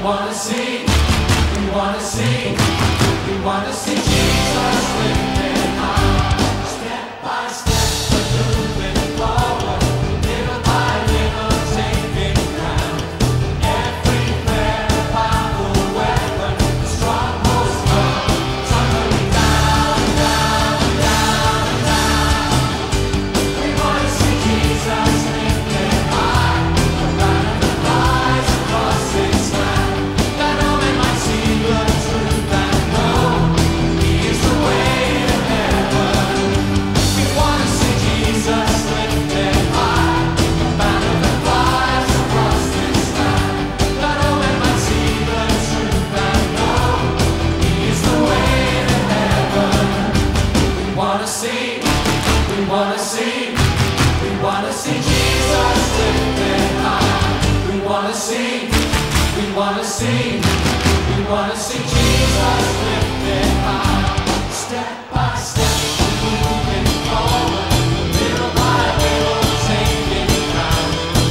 wanna see, we wanna see, we wanna see Jesus lifted high. Step by step, we're moving forward, little by little taking ground. Every prayer, Bible weapon, the strongholds fall, tumbling down, down, down, down. We wanna see Jesus lifted high, the banner that flies across this land. That all men might see the truth and know He is the way to heaven. We wanna see Jesus lifted high, the banner that flies across this land. That all men might see the truth and know He is the way to heaven. We wanna see, we wanna see, we wanna see Jesus lifted high. We wanna see, we wanna see, we wanna see Jesus lifted high. Step by step, we're moving forward, little by little taking ground.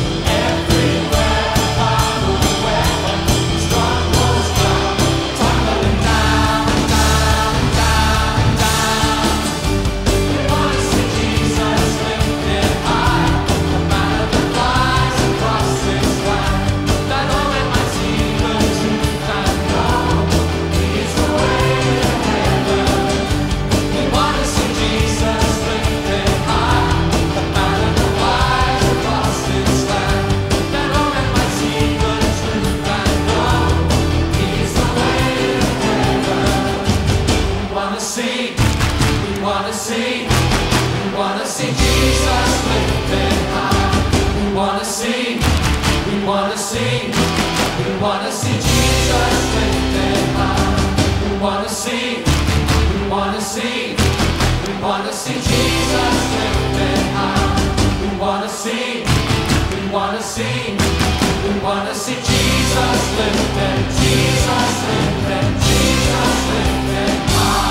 Everywhere, Bible weapon, strongholds fall, tumbling down, down, down, down. We wanna see Jesus lifted high, the banner that flies across this land. That all men might see the truth and know He is the way to heaven. We wanna see Jesus lifted high, the banner that flies across this land. That all men might see the truth and know He is the way to heaven. We wanna see, we wanna see, we wanna see Jesus lifted high. We wanna see, we wanna see, we wanna see Jesus lifted high. We wanna see, we wanna see, we wanna see Jesus lifted high. We wanna see, we wanna see, we wanna see Jesus lifted, Jesus lifted, Jesus lifted high.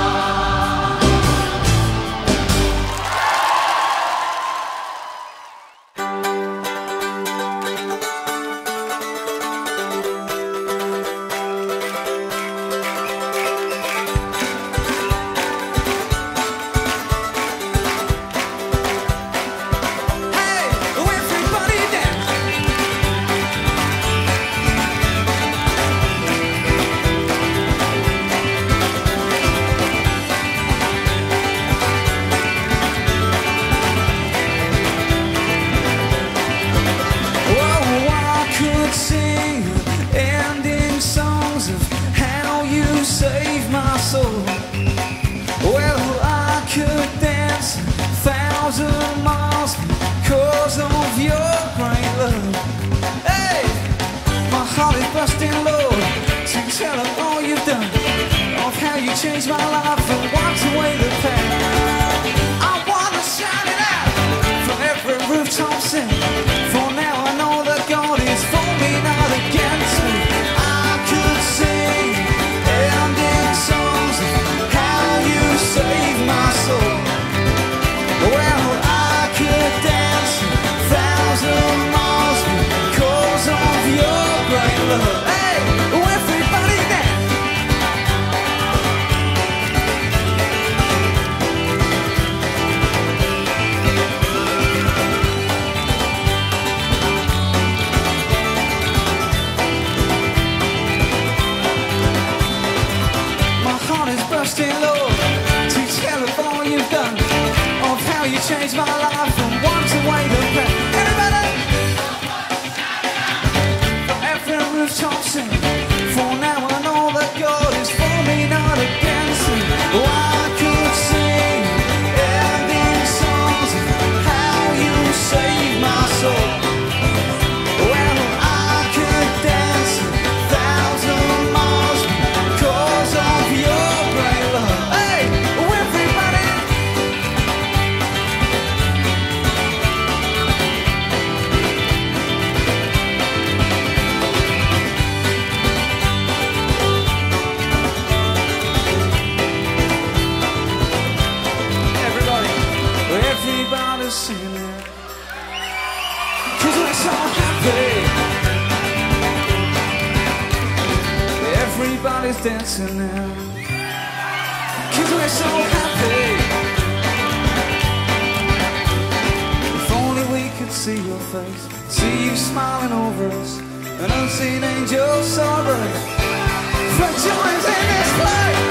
Save my soul. Well, I could dance 1,000 miles because of your great love. Hey, my heart is bursting, Lord, to tell of all you've done, of how you changed my life and wiped away the pain. I wanna shout it out from every rooftop sing. For now I know that God is for me, not against me. I could sing ending songs of how you saved my soul. Well, I could dance 1,000 miles because of your great love. Hey, everybody dance. Bursting, Lord, to tell of all you've done, of how you changed my life and wiped away the pain. Everybody, from every rooftop sing. For now I know that God is for me, not against me. Oh, I could sing ending songs of how you saved my soul. Well, I could dance 1,000 miles because of your great love. Hey, everybody! everybody's dancing now. 'Cause we're so happy. If only we could see your face, see you smiling over us, an unseen angel soaring for joys in this place.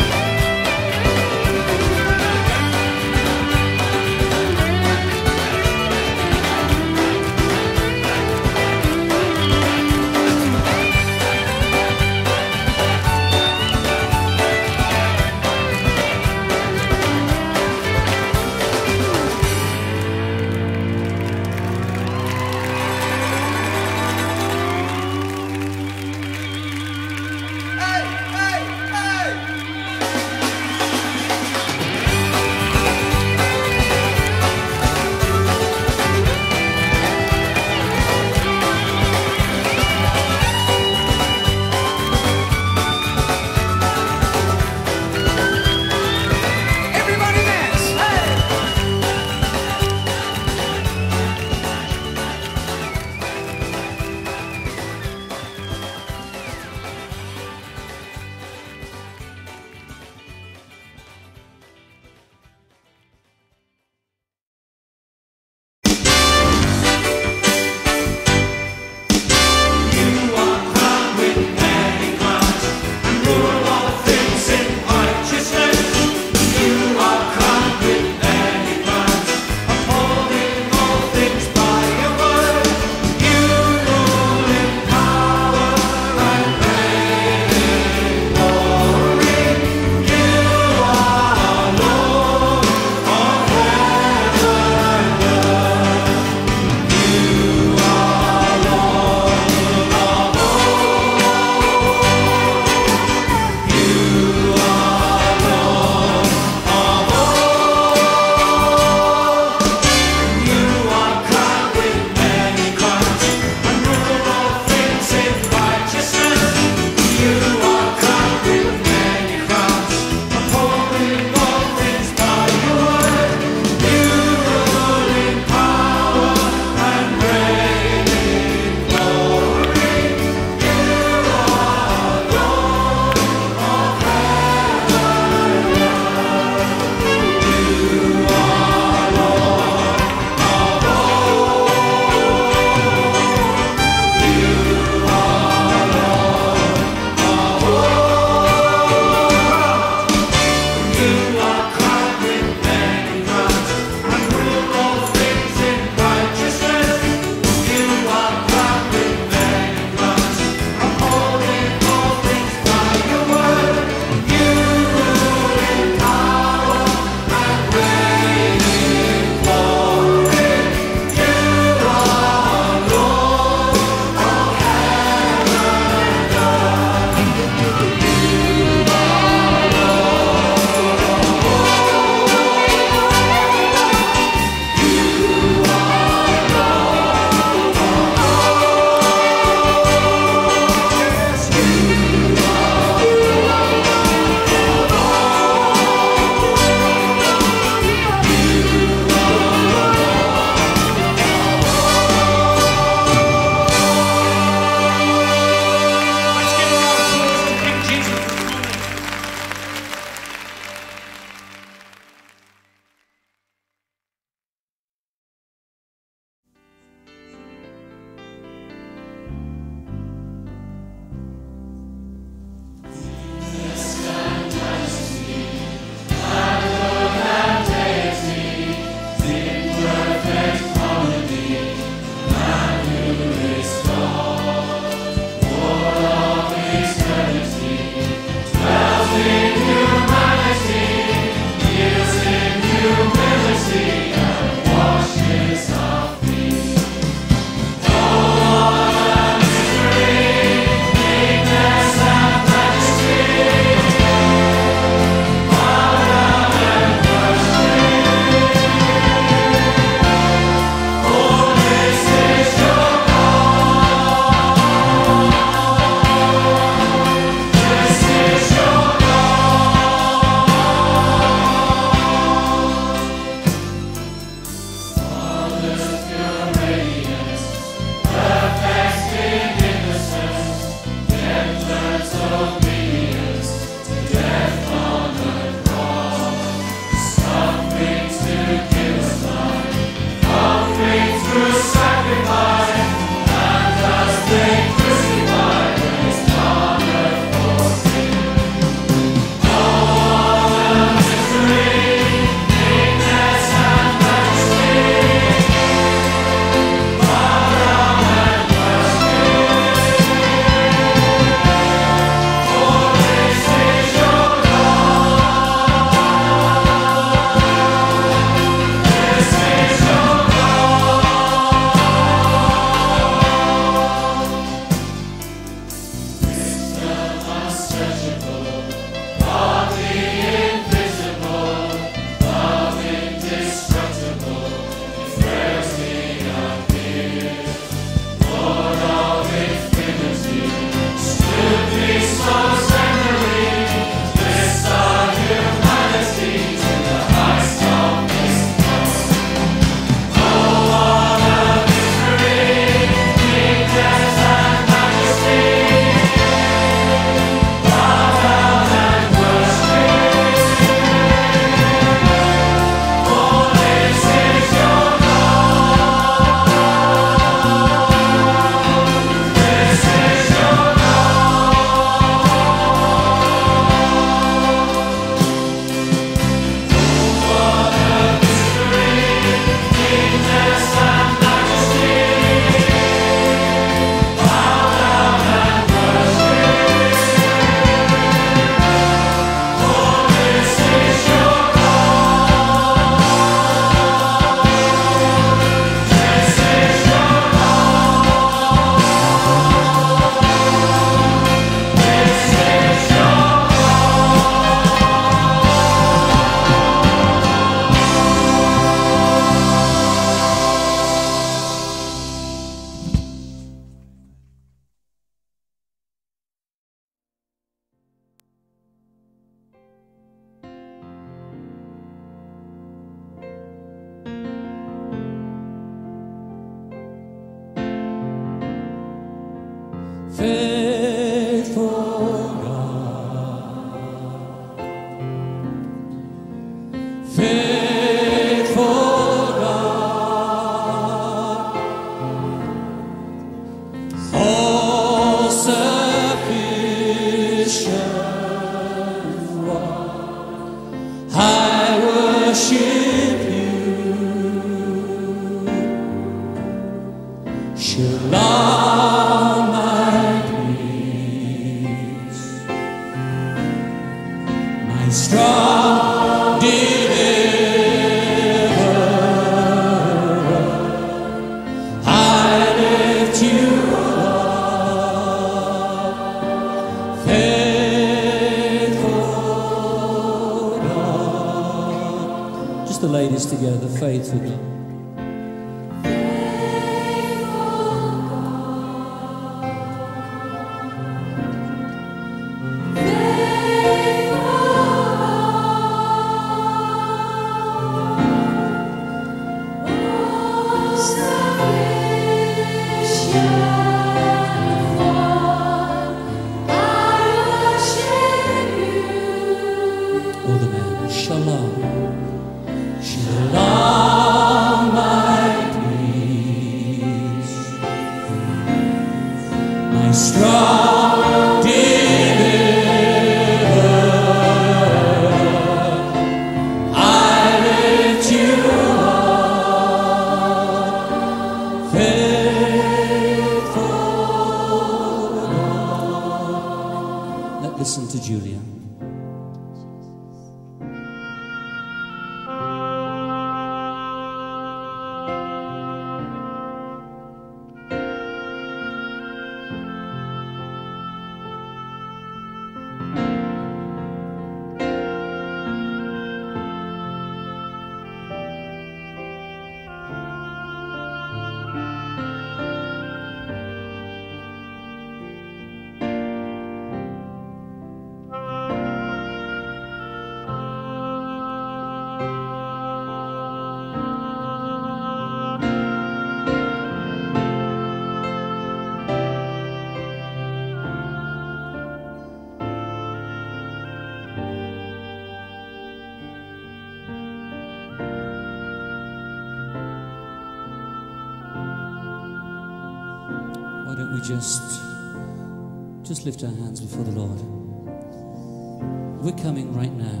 we just lift our hands before the Lord. We're coming right now.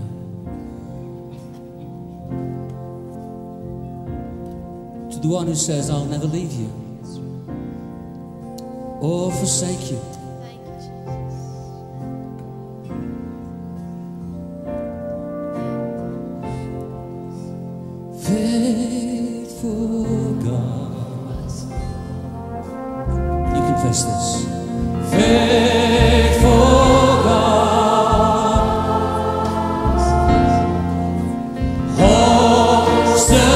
To the one who says, I'll never leave you or forsake you. Thank you, Jesus. Faithful God. You confess this. Faithful God, all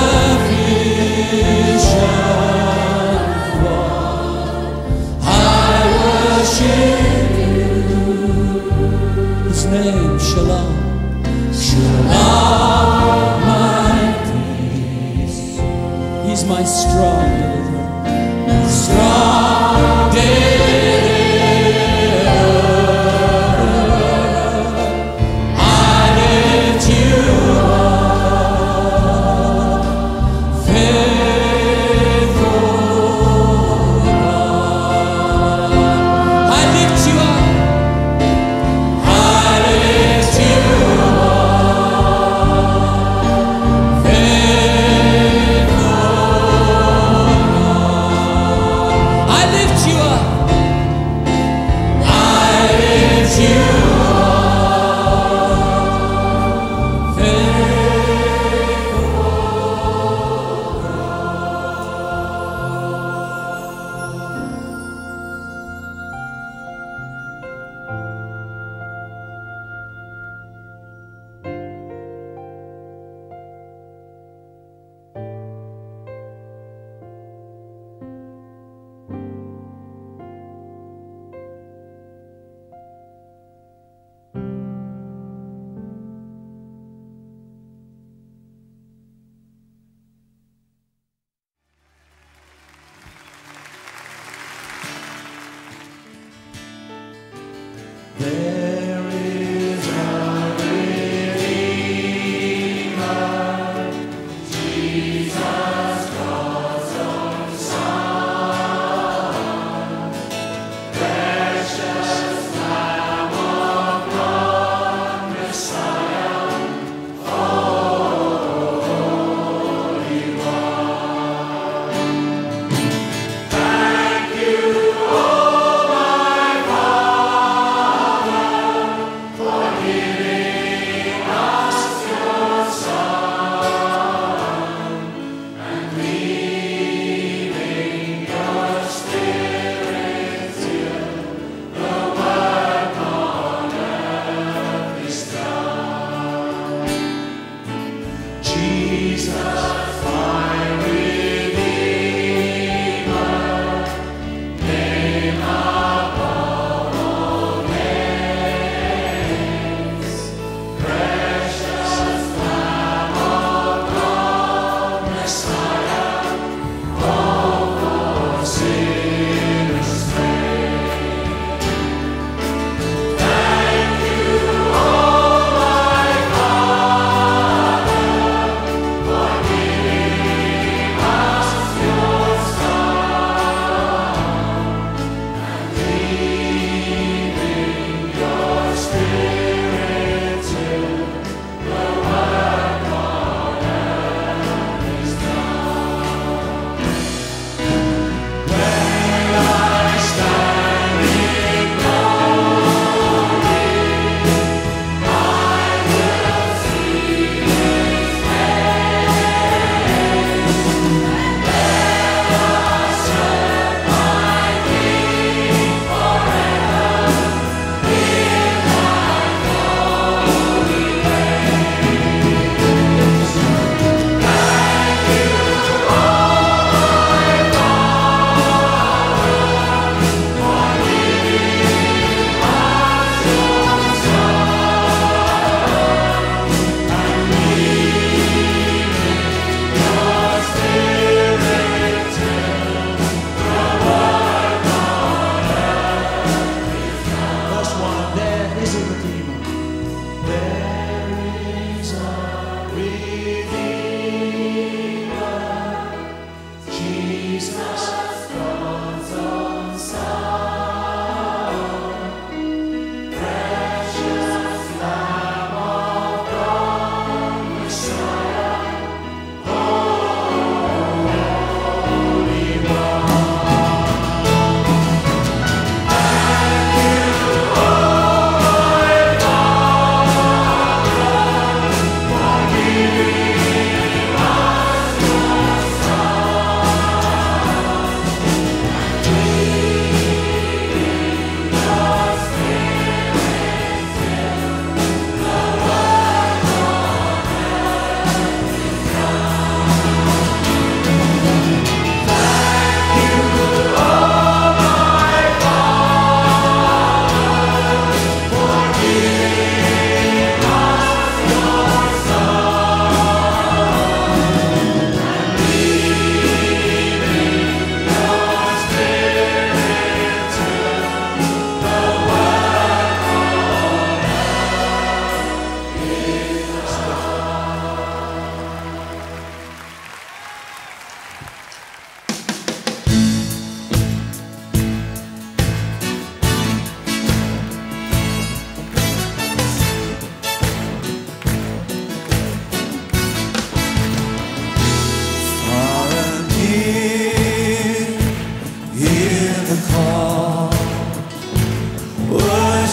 sufficient one, I worship you. His name, Shalom, Shalom, my peace. He's my strong deliverer, strong deliverer. Thank you, oh my Father.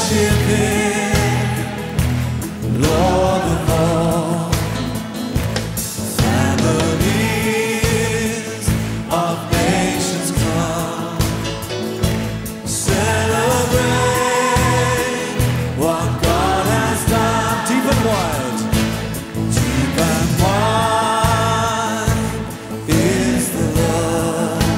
worship Him, Lord of all. Families of nations come, celebrate what God has done. Deep and wide, deep and wide is the love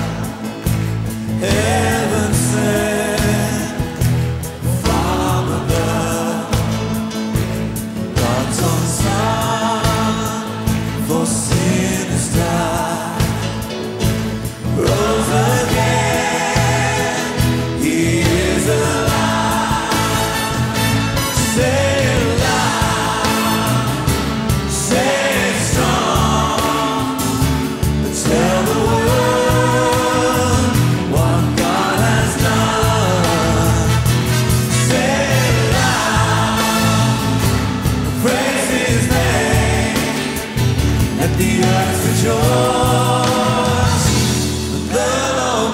heaven sent from above. God's own Son for sinners died, rose again, He is alive. Say it loud, say it strong, tell the world what God has done. Say it loud, praise His name, let the earth rejoice, the Lord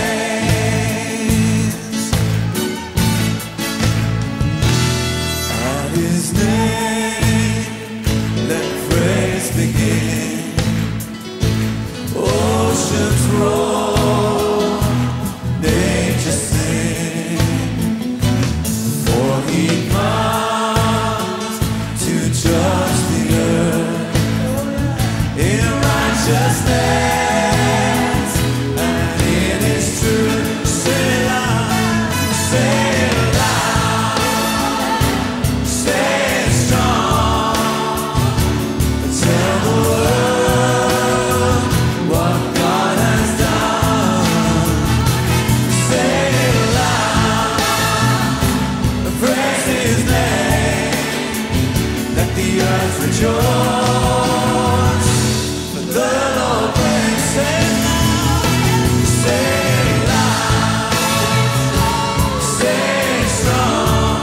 reigns. At His name, let praise begin. Oceans roar, nature sing, for He comes to judge the earth in righteousness and in His truth. Say it loud, say it loud, say it strong, tell the world what God has done. Say it loud, praise His name, let the earth rejoice, for the Lord reigns. Say it loud, say it loud, say it strong,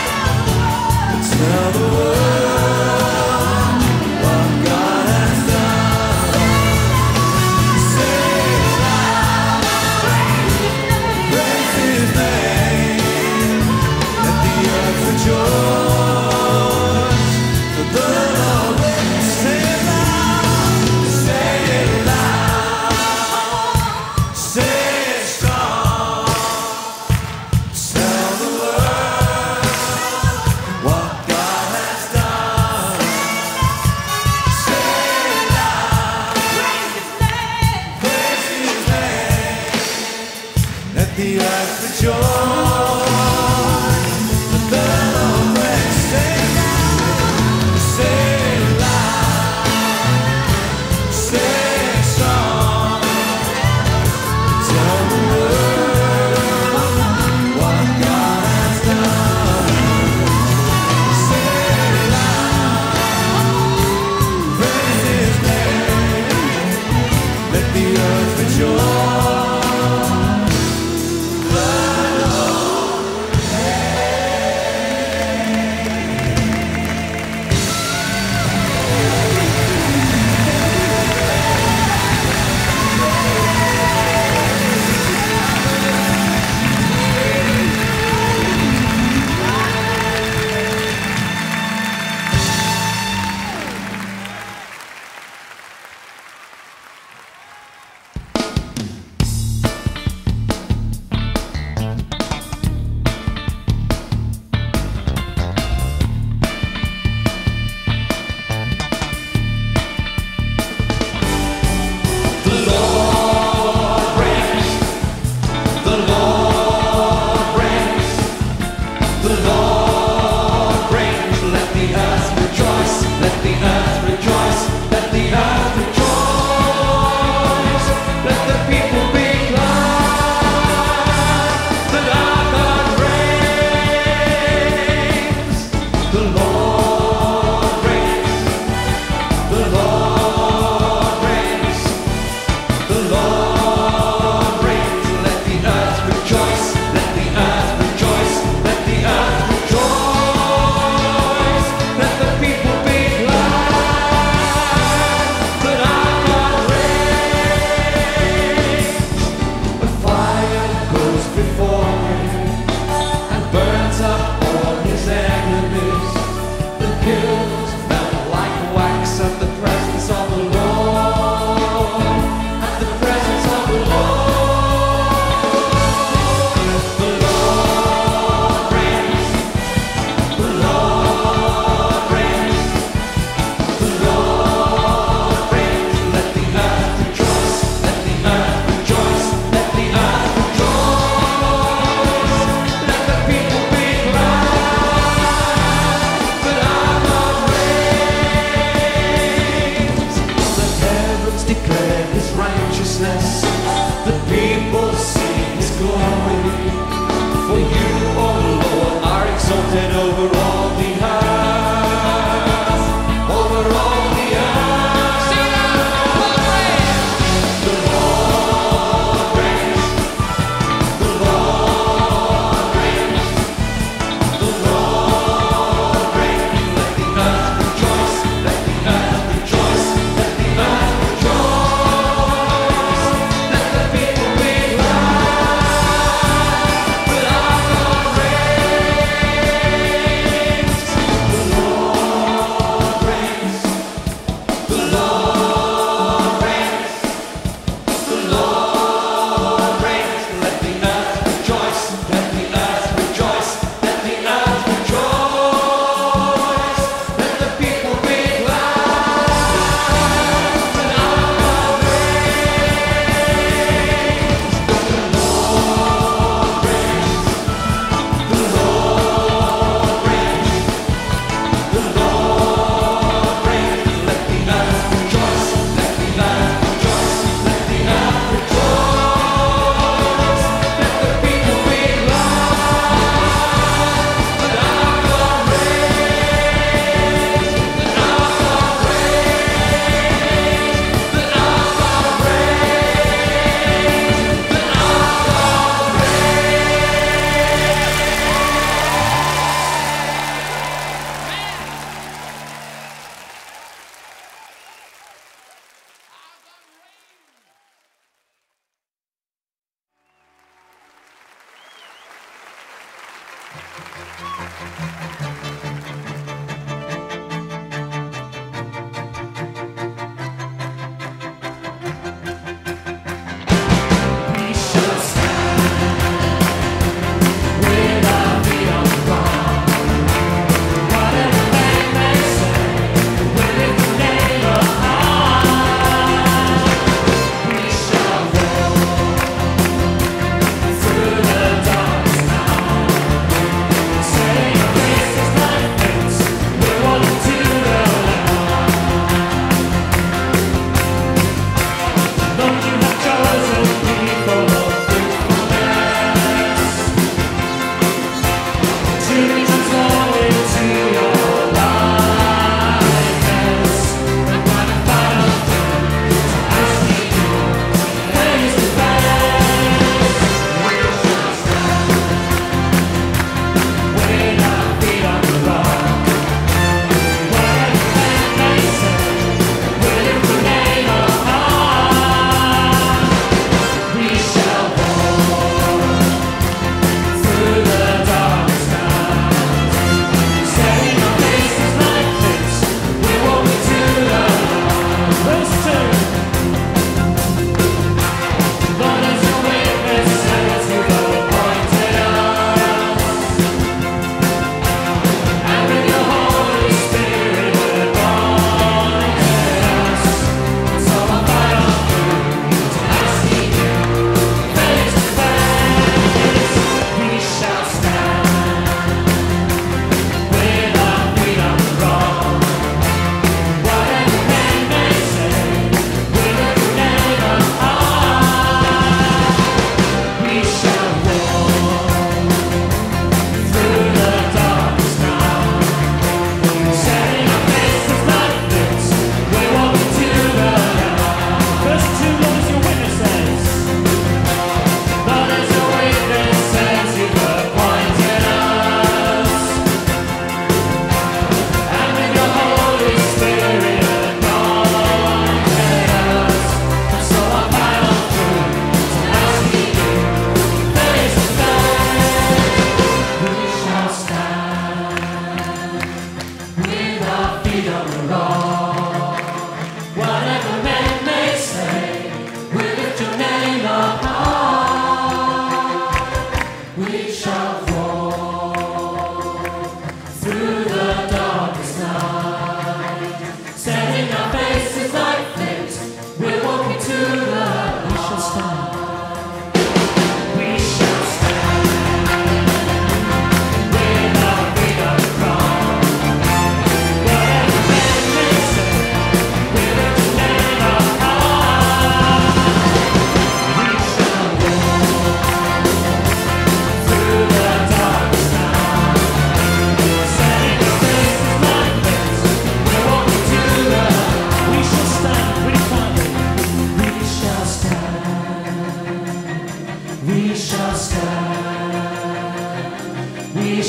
tell the world what God has done. Say it loud, praise His name, let the earth rejoice, for the Lord reigns. Say it loud, say it loud, say it strong, tell the world what God has done. Say it loud, praise His name, let the earth rejoice, for the Lord reigns. Say it loud, say it loud, say it strong, tell the world what God has done. Say it loud, praise His name, let the earth rejoice.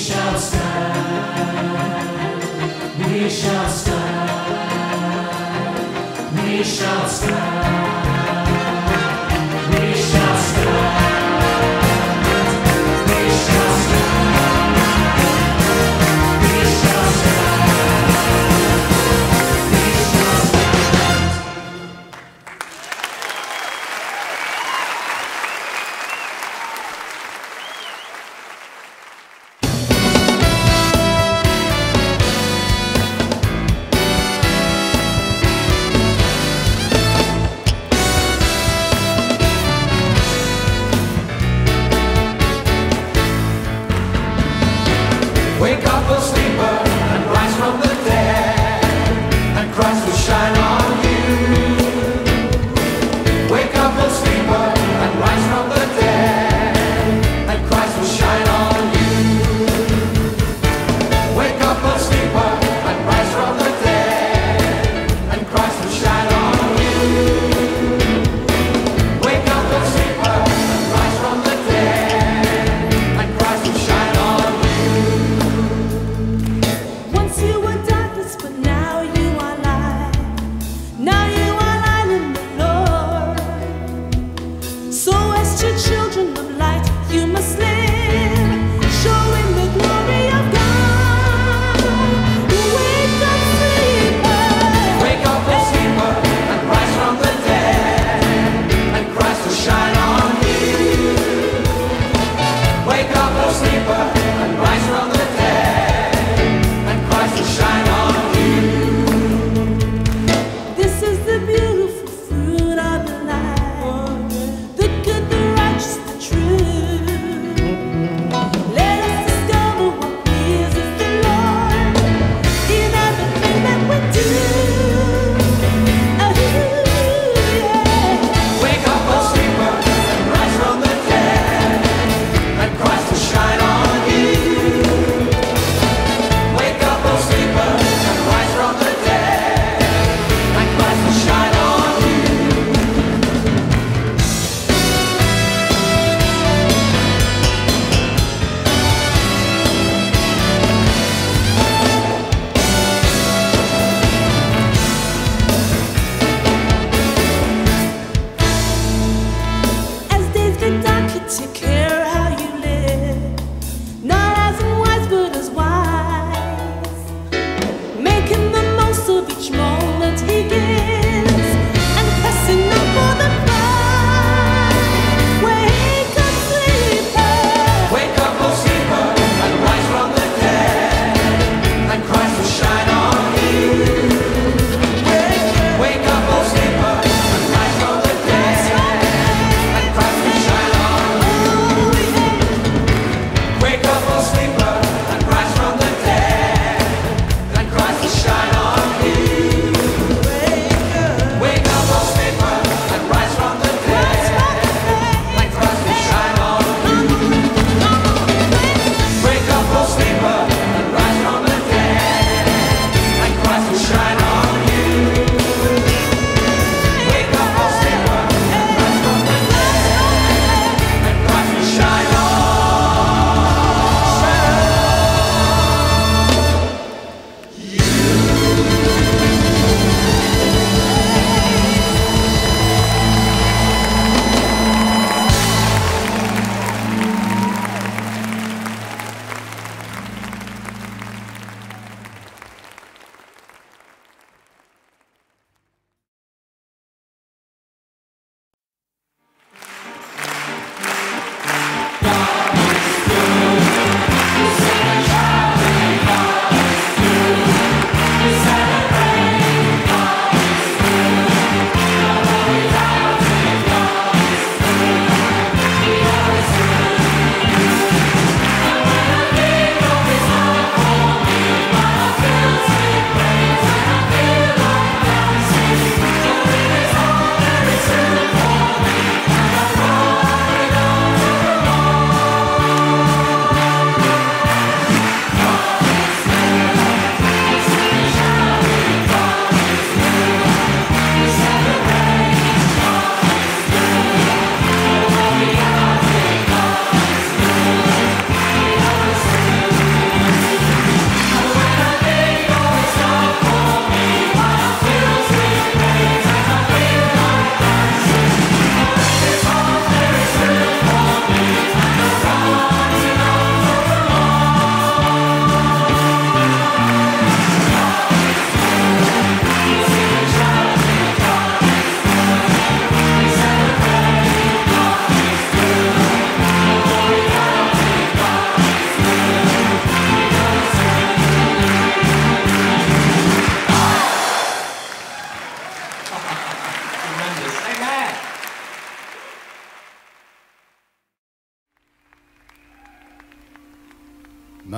shall stand. We shall stand. We shall stand. We shall stand. We shall stand. We shall stand. We shall stand. Wake up, O sleeper, and rise from the dead, and Christ will shine on you. Wake up, O sleeper, and rise from the dead, and Christ will shine on you. Wake up, O sleeper, and rise from the dead, and Christ will shine on you. Wake up, O sleeper, and rise from the dead, and Christ will shine on you.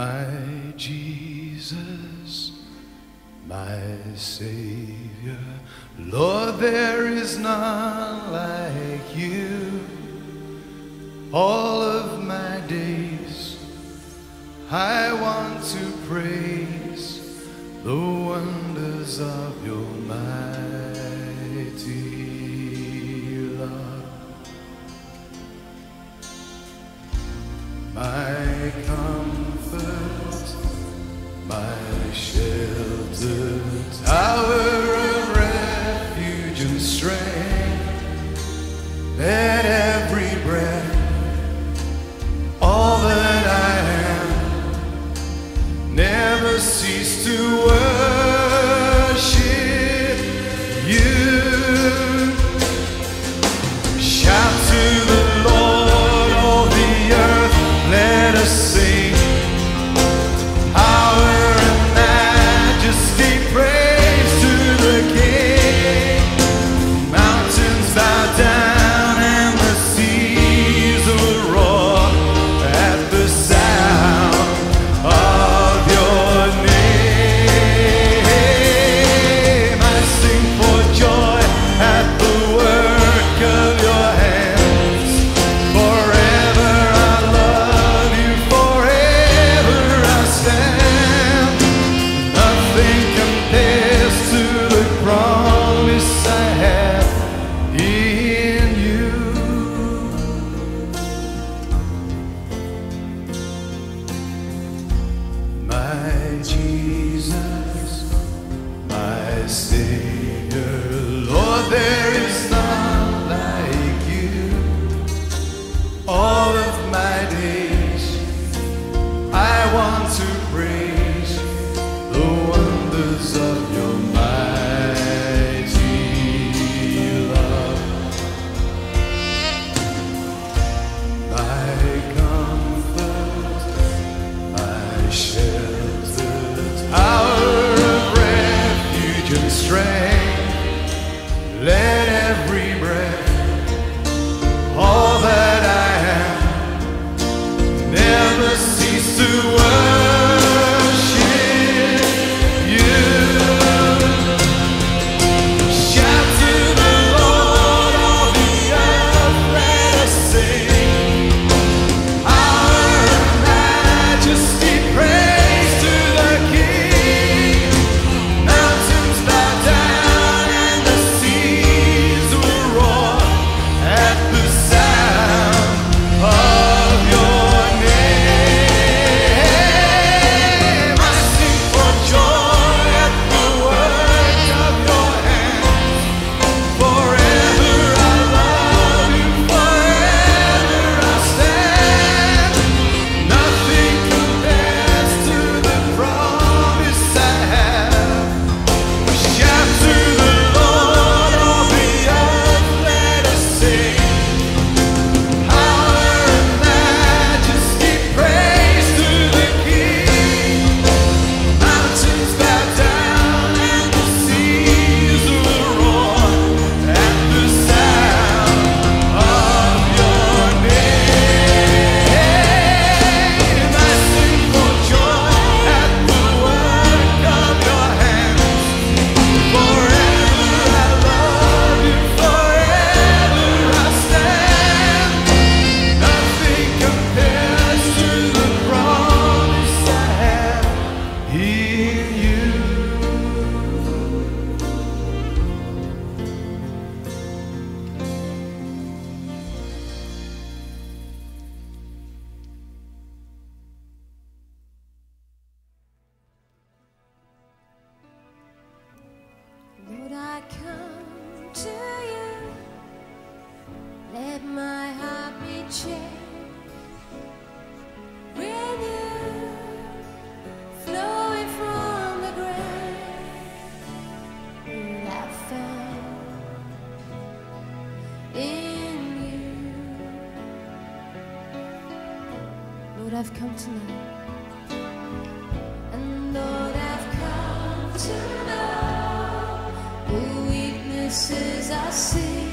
My Jesus, my Savior, Lord, there is none like you. All of my days I want to praise the wonders of your mighty love. My comfort, my shelter, tower of refuge and strength, let every breath, all that I am, never cease to worship you. Shout to the Lord, all the earth, let us sing. Power and majesty, praise to the King. Mountains bow down and the seas will roar at the sound of your name. I sing for joy at the work of your hands. Forever I love you, forever I stand. Nothing compares to the promise I have in you. My Jesus, my Savior, Lord, there is none like you. All of my days I want to praise the wonders of your mighty love. My comfort, my shelter, tower of refuge and strength, let every breath, all that I am, never cease to worship you. Shout to the Lord, all the earth, let us sing. Power and majesty, praise to the King. Mountains bow down and the seas will roar at the sound of your name. I sing for joy at the work of your hands. Forever I love you, forever I stand. Nothing compares to the promise I have. Shout to the Lord, all the earth, let us sing. Power and majesty, praise to the King. Mountains bow down and the seas will roar at the sound of your name. I sing for joy at the work of your hands. Forever I love you, forever I stand. Nothing compares to the promise I have in you. Lord, I come to you. Let my heart be changed. Renewed, flowing from the ground that I found in you. Lord, I've come tonight. And Lord, I've come to know the weaknesses I see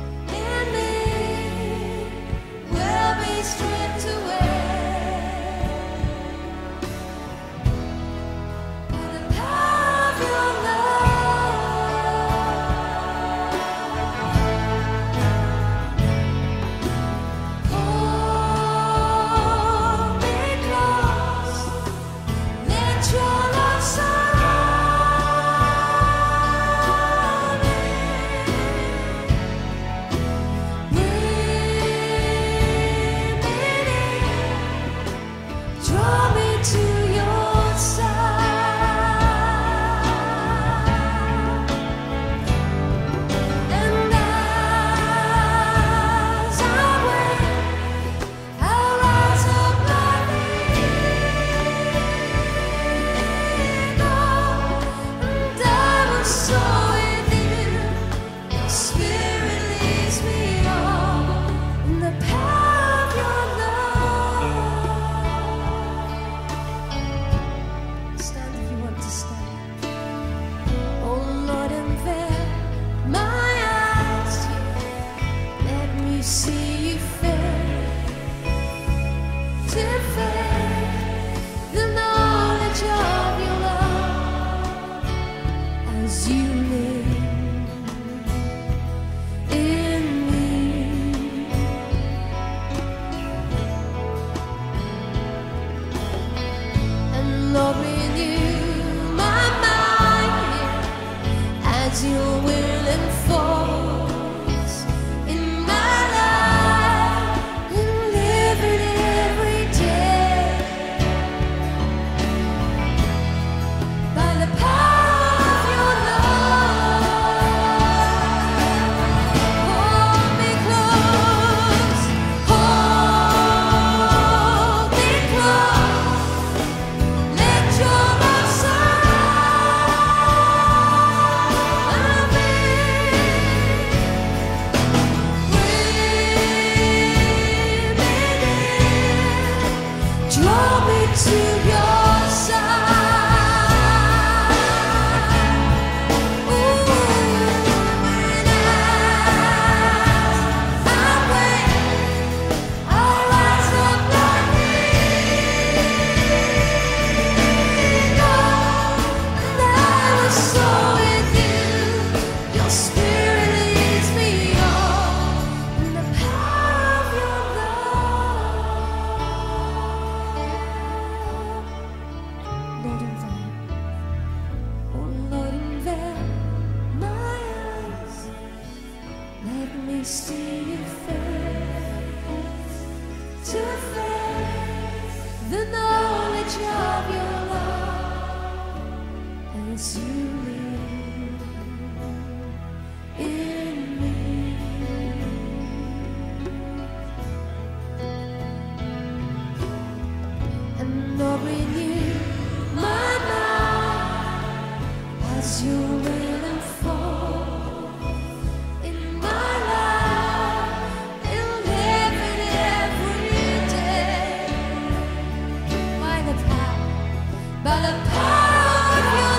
in me will be stripped away. to your side. Ooh, and as I wait, I'll rise up like eagle, and I will soar with you. Your spirit leads me on in the power of your love. Lord, envelope, oh Lord, envelope my eyes. Let me see you face to face, the knowledge of your love as you live in me. And Lord, renew my mind as you will unfold in my life. It'll happen every day by the power of your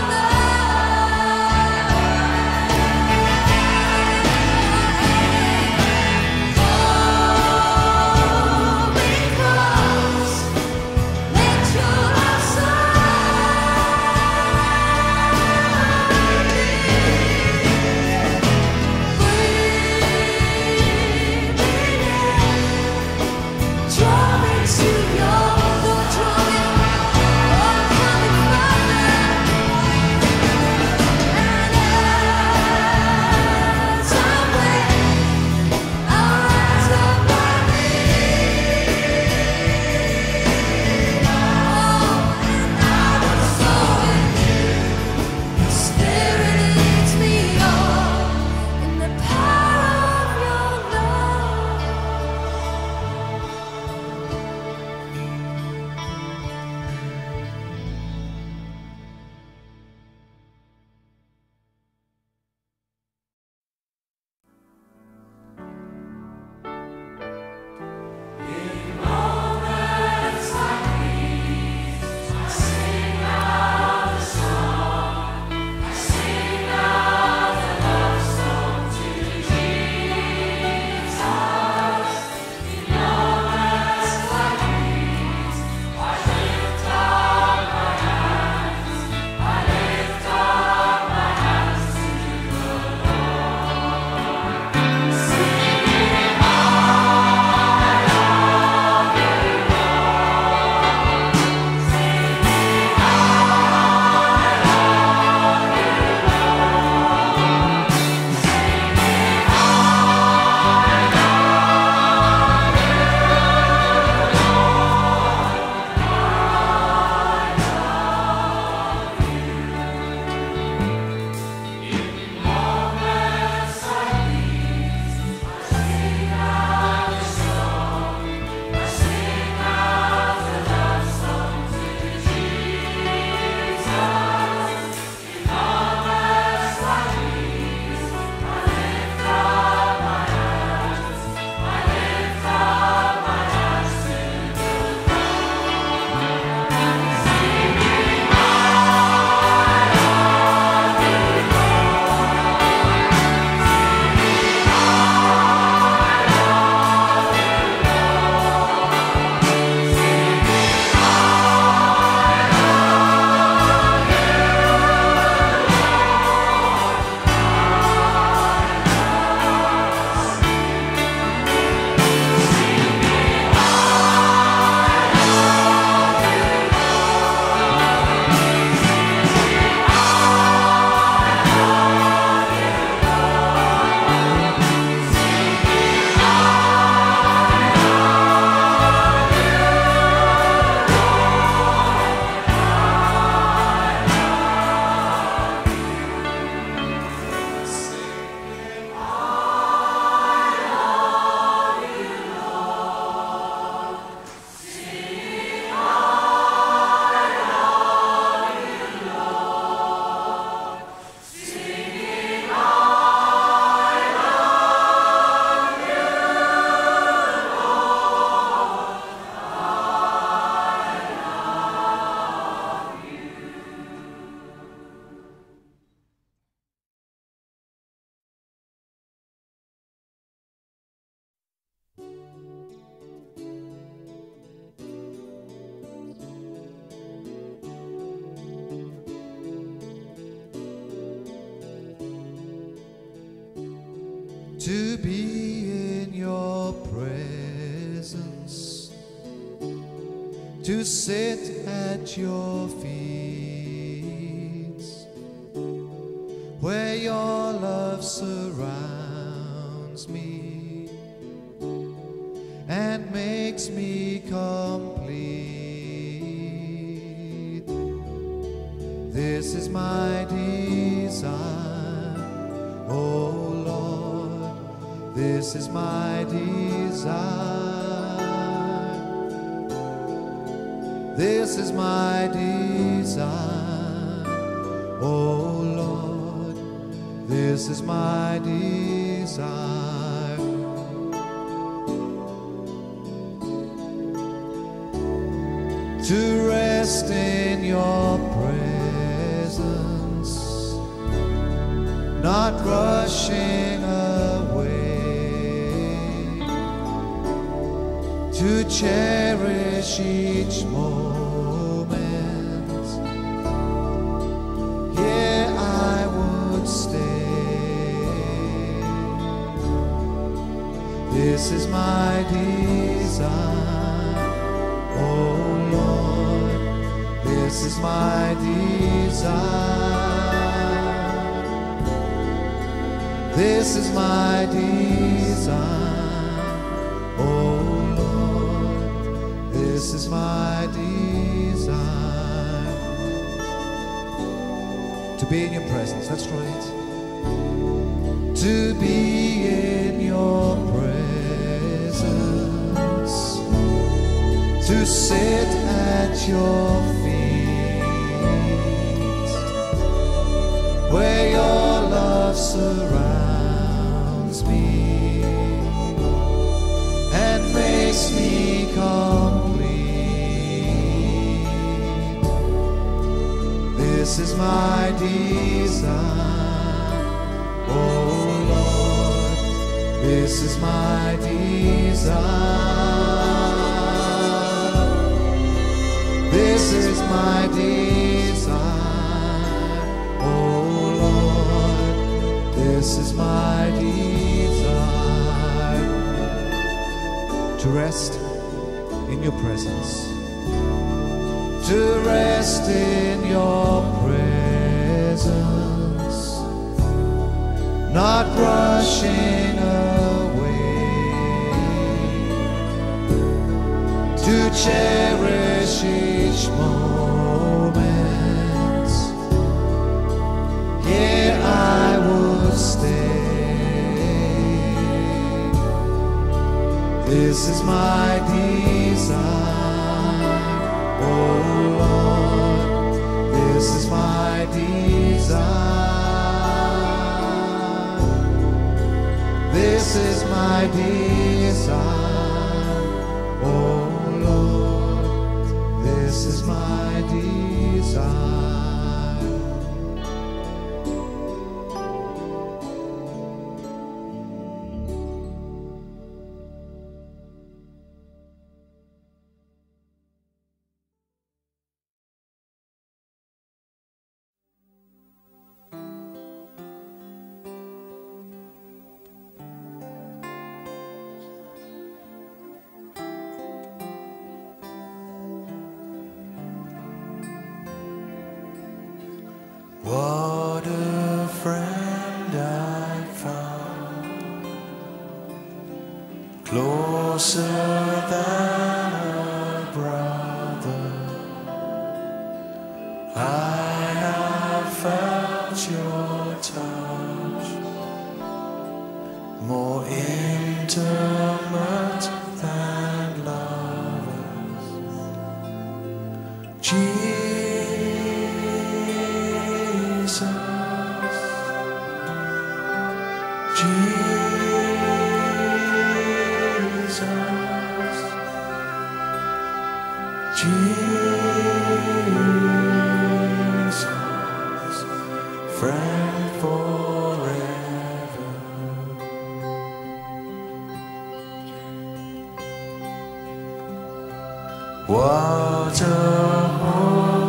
love. Oh, because let your love surround me. Bring me near, draw me to your, Lord, draw me, oh, come and to be in your presence, to sit at your feet, where your love surrounds me and makes me complete. This is my desire, oh Lord, this is my desire. This is my desire, oh Lord, this is my desire. To rest in your presence, not rushing away, to cherish each moment. Here I would stay. This is my desire, oh Lord, this is my desire. This is my desire, oh Lord, this is my desire. To be in your presence, that's right. To be in your presence, to sit at your feet, where your love surrounds me and makes me complete. This is my desire, oh Lord, this is my desire. This is my desire, oh Lord, this is my desire. To rest in your presence, to rest in your presence, not rushing away, to cherish each moment. Here I would stay. This is my desire, oh Lord, this is my desire. This is my desire, oh Lord, this is my desire. What a friend I found, closer than a brother. I have felt your touch, more intimate than lovers. Jesus, friend forever. What a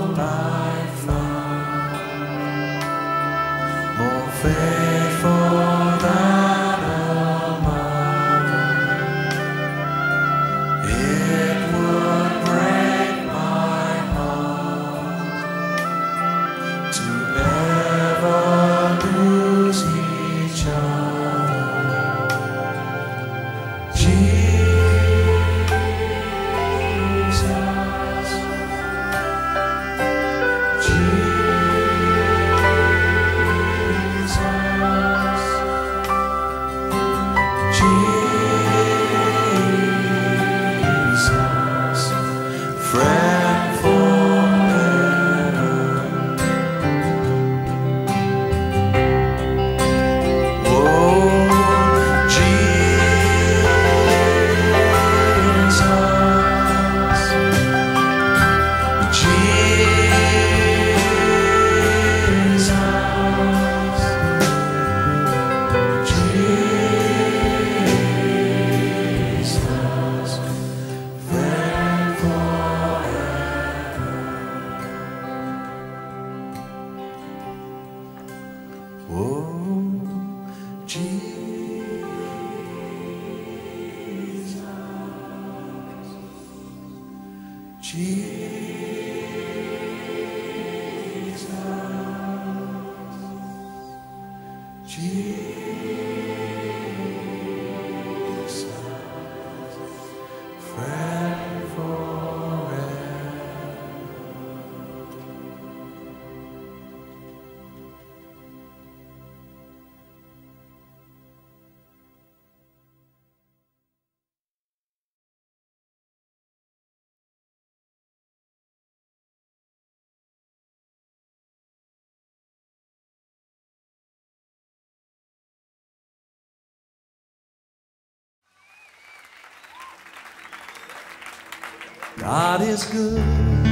God is good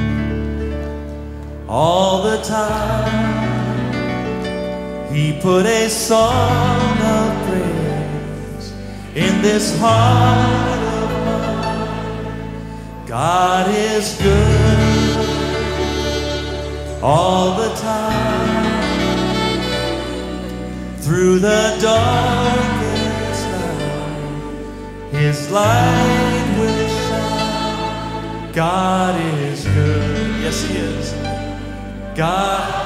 all the time. He put a song of praise in this heart of mine. God is good all the time. Through the darkest night, His light will shine. God is good. Yes, He is. God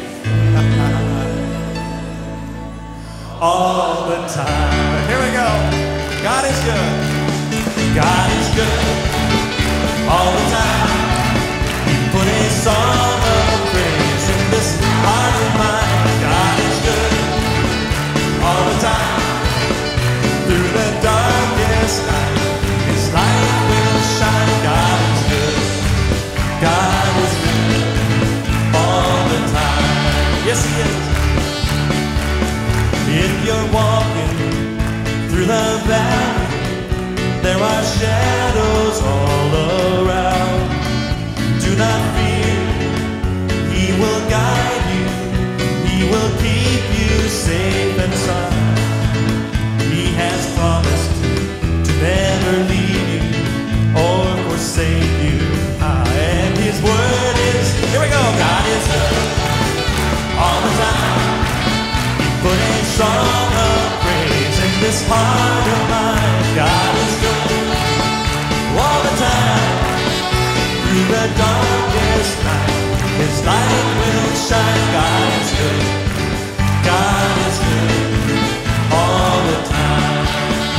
all the time. Here we go. God is good. God is good all the time. He put a song of praise in this heart of mine. God is good all the time. Through the darkest night, His light will shine. God is good. God is good all the time. Yes, He is. If you're walking through the valley, there are shadows all around. Do not fear, He will guide you. He will keep you safe and sound. He has promised to never leave you or forsake you. And His word is, here we go, God is good all the time. Put a song of praise in this heart of mine. God is good all the time. Through the darkest night, His light will shine. God is good. God is good all the time.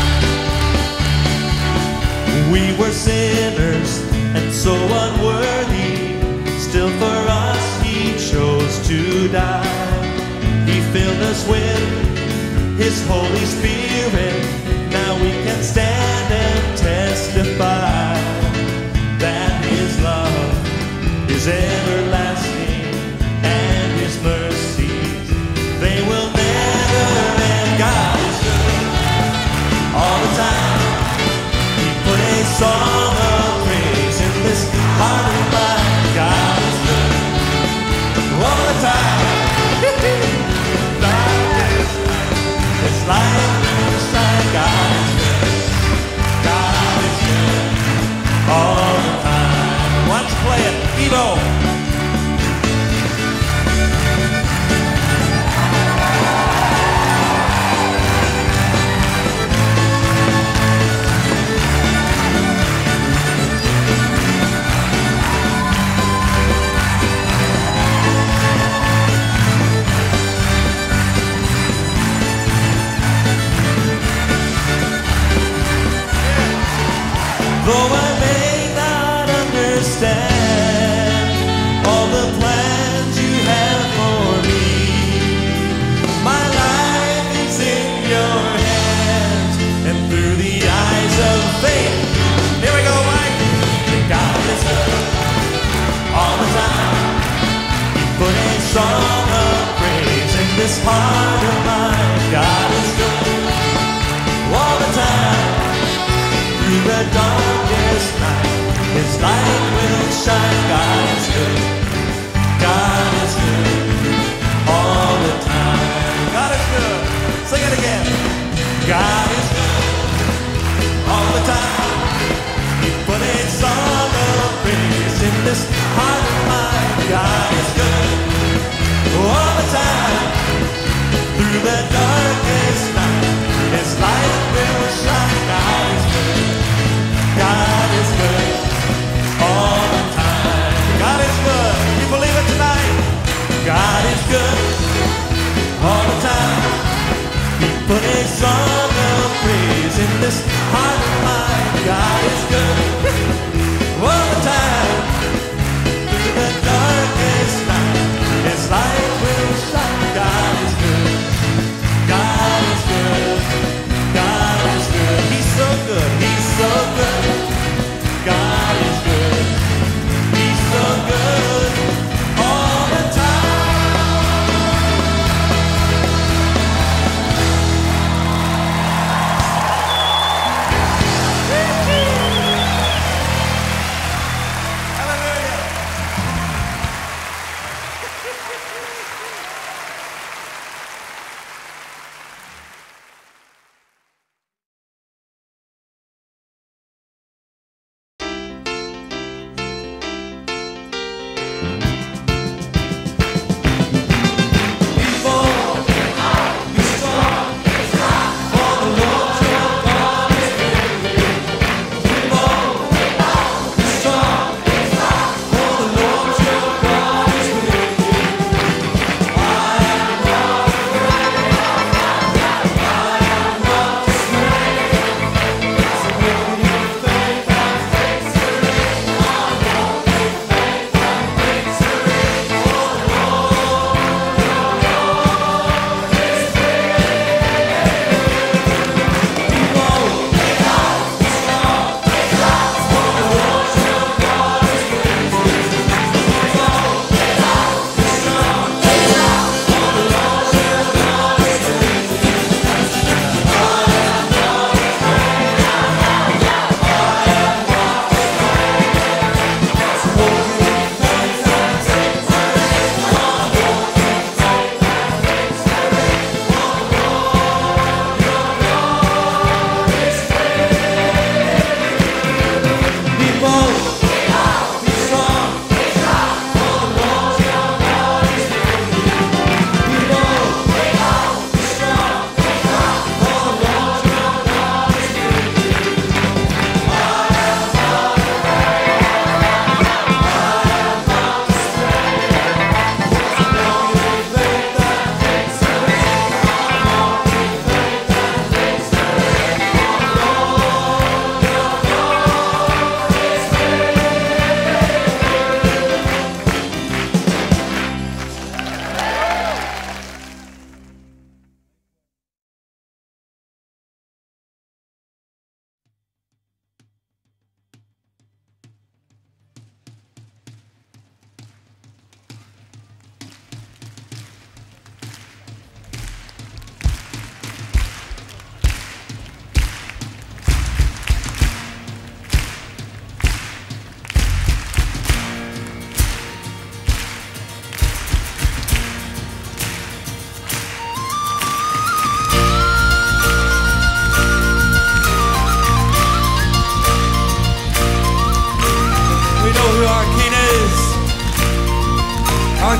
We were sinners and so unworthy. Still for us He chose to die. He filled us with His Holy Spirit. Now we can stand and testify that His love is everlasting and His mercies, they will never end. God is good all the time. He put a song of praise in this heart of mine. God is good all the time. His light will shine. God is good. God is good all the time. Why don't you play it, Evo? Though I may not understand all the plans you have for me, my life is in your hands, and through the eyes of faith, here we go, Mike. God is good all the time. He put a song of praise in this heart of mine. God is good all the time. Through the darkest night, His light will shine. God is good. God is good all the time. God is good. Sing it again. God is good all the time. He put a song of praise in this heart of mine. God is good all the time. Through the darkest night, His light will shine. God is good. God is good all the time. God is good. You believe it tonight? God is good all the time. He put a song of praise in this heart of mine. God is good all the time. Through the darkest night, His light will shine. God is good. God is good.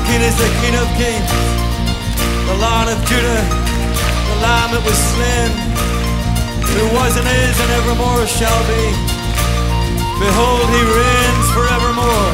King is the King of Kings, the Lion of Judah, the Lamb that was slain, who was and is and evermore shall be. Behold, he reigns forevermore.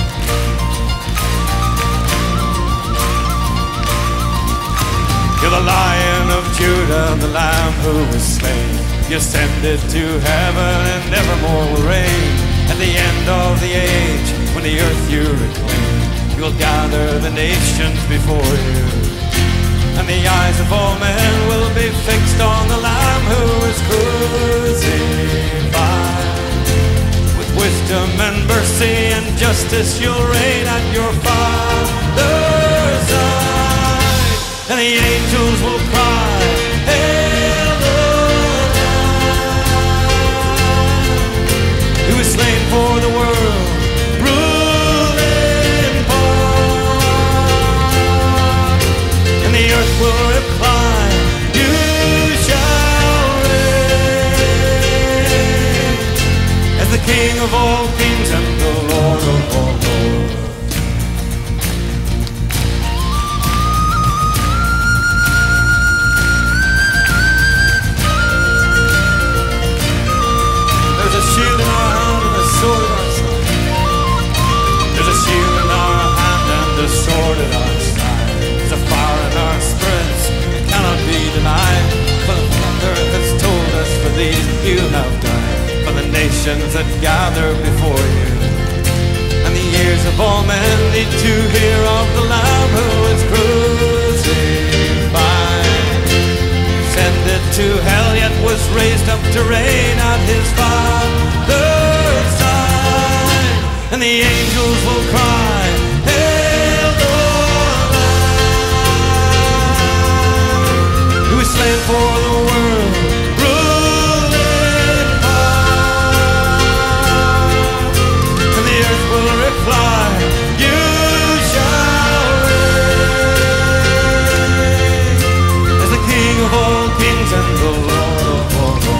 You're the Lion of Judah, the Lamb who was slain. You ascended to heaven and evermore will reign. At the end of the age, when the earth you reclaim, you'll gather the nations before you, and the eyes of all men will be fixed on the Lamb who is crucified. With wisdom and mercy and justice you'll reign at your Father's side, and the angels will cry, Hail the Lamb, who was slain for the world, ruling power. And the earth will reply, You shall reign as the King of all kings and the Lord of all lords. There's a shield in our hand and a sword in our side. There's a shield in our hand and a sword in our side. There's a fire in our spirits that cannot be denied. For the Father has told us, for these you have died, for the nations that gather before you. And the ears of all men need to hear of the Lamb who is crucified. Ascended to hell, yet was raised up to reign at his Father's side. And the angels will cry, Hail the Lamb, who is slain for the world, ruling power. And the earth will reply, You shall reign as the King of all kings and the Lord of all lords.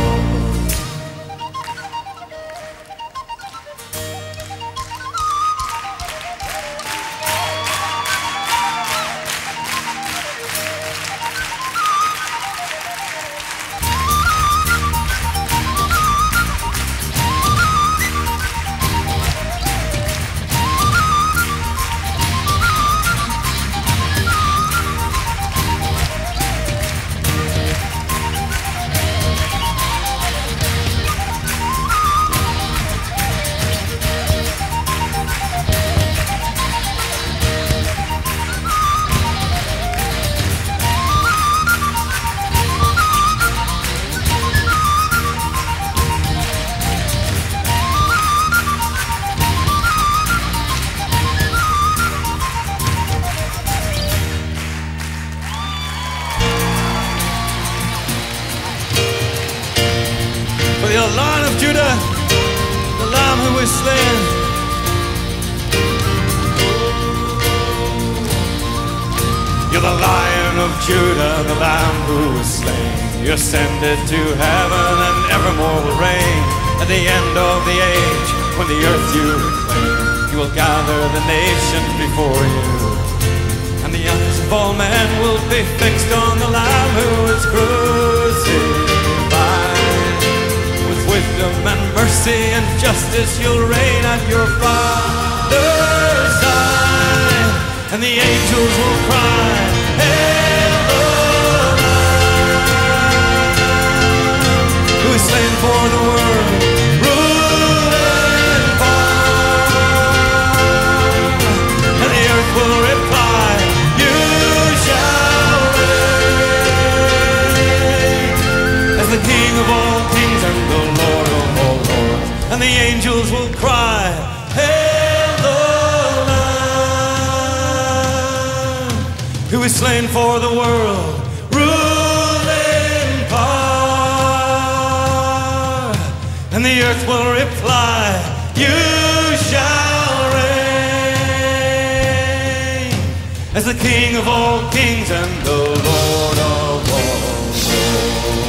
For the Lion of Judah, the Lamb who was slain. You're the Lion of Judah, the Lamb who was slain. You ascended to heaven and evermore will reign. At the end of the age, when the earth you reclaim, you will gather the nations before you, and the eyes of all men will be fixed on the Lamb who is crucified. With wisdom and mercy and justice you'll reign at your Father's side, and the angels will cry, Hail the Lamb, who is slain for the world, ruling power. And the earth will reply, You shall reign as the King of all kings and the Lord of all lords. And the angels will cry, Hail the Lamb, who is slain for the world, ruling power. And the earth will reply, You shall reign as the King of all kings and the Lord of all lords.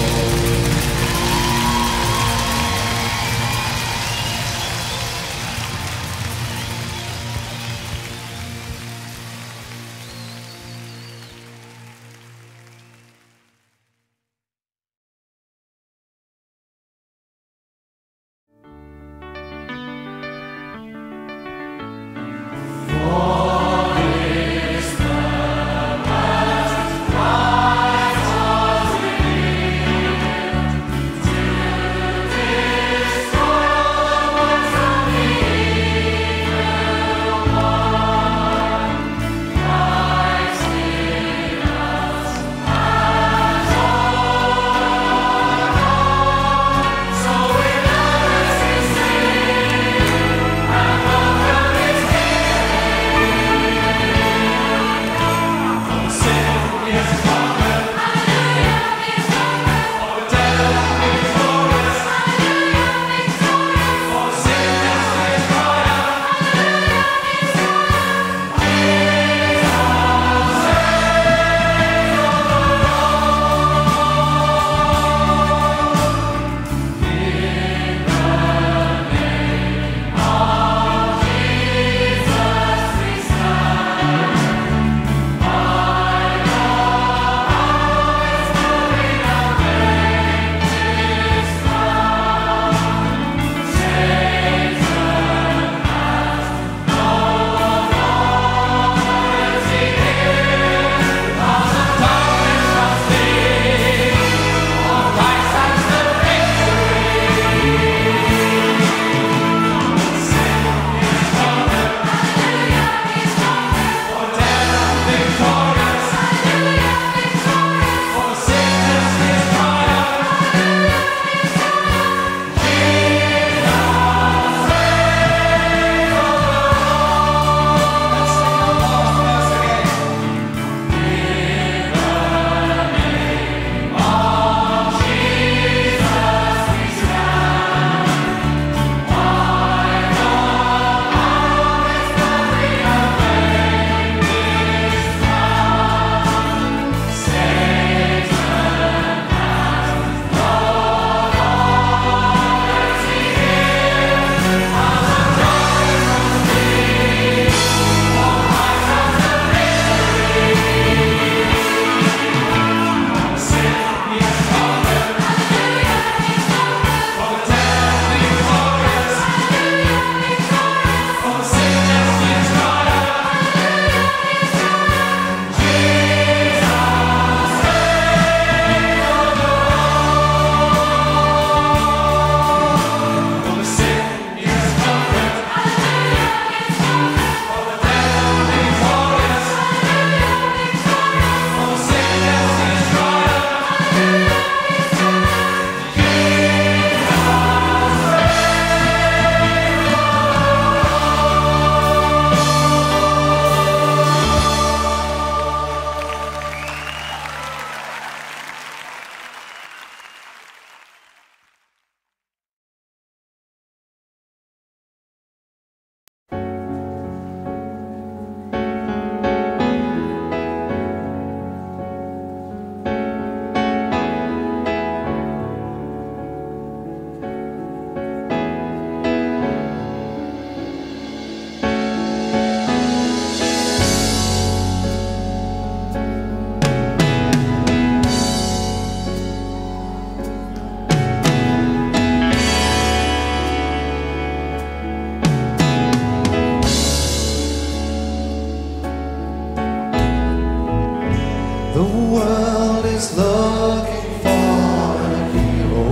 The world is looking for a hero.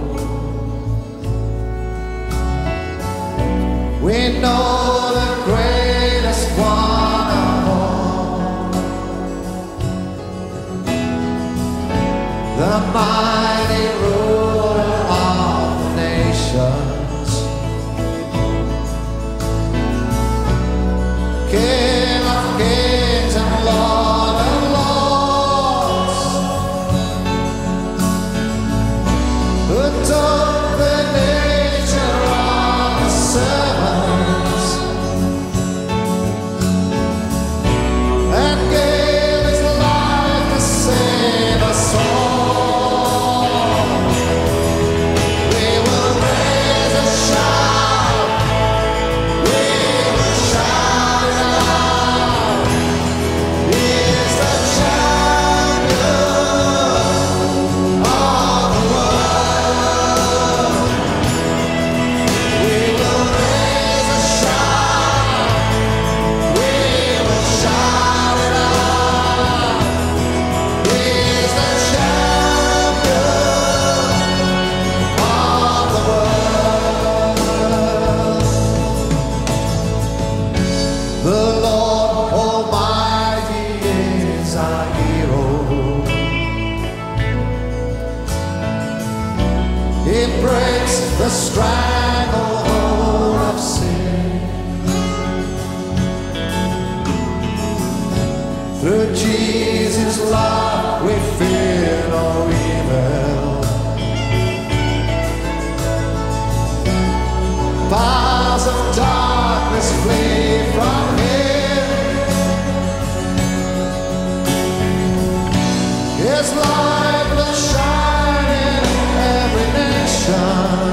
We know the greatest one of all, the mighty ruler of the nations, King of kings and Lord of lords, who took the nature of the servants and gave his life to save us all. We will raise a shout, we will shout it out. He is the champion of the world. We will raise a shout, we will shout it out. He is the champion of the world. The Lord Almighty is our hero. He breaks the stranglehold of sin. Through Jesus' love we fear no evil. Powers of darkness flee from him. His light will shine in every nation.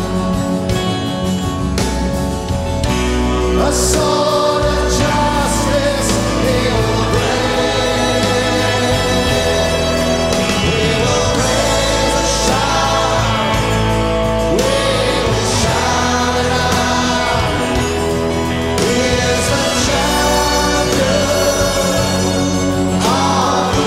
A sword of justice he will bring. We will raise a shout, we will shout it out. He is the champion of the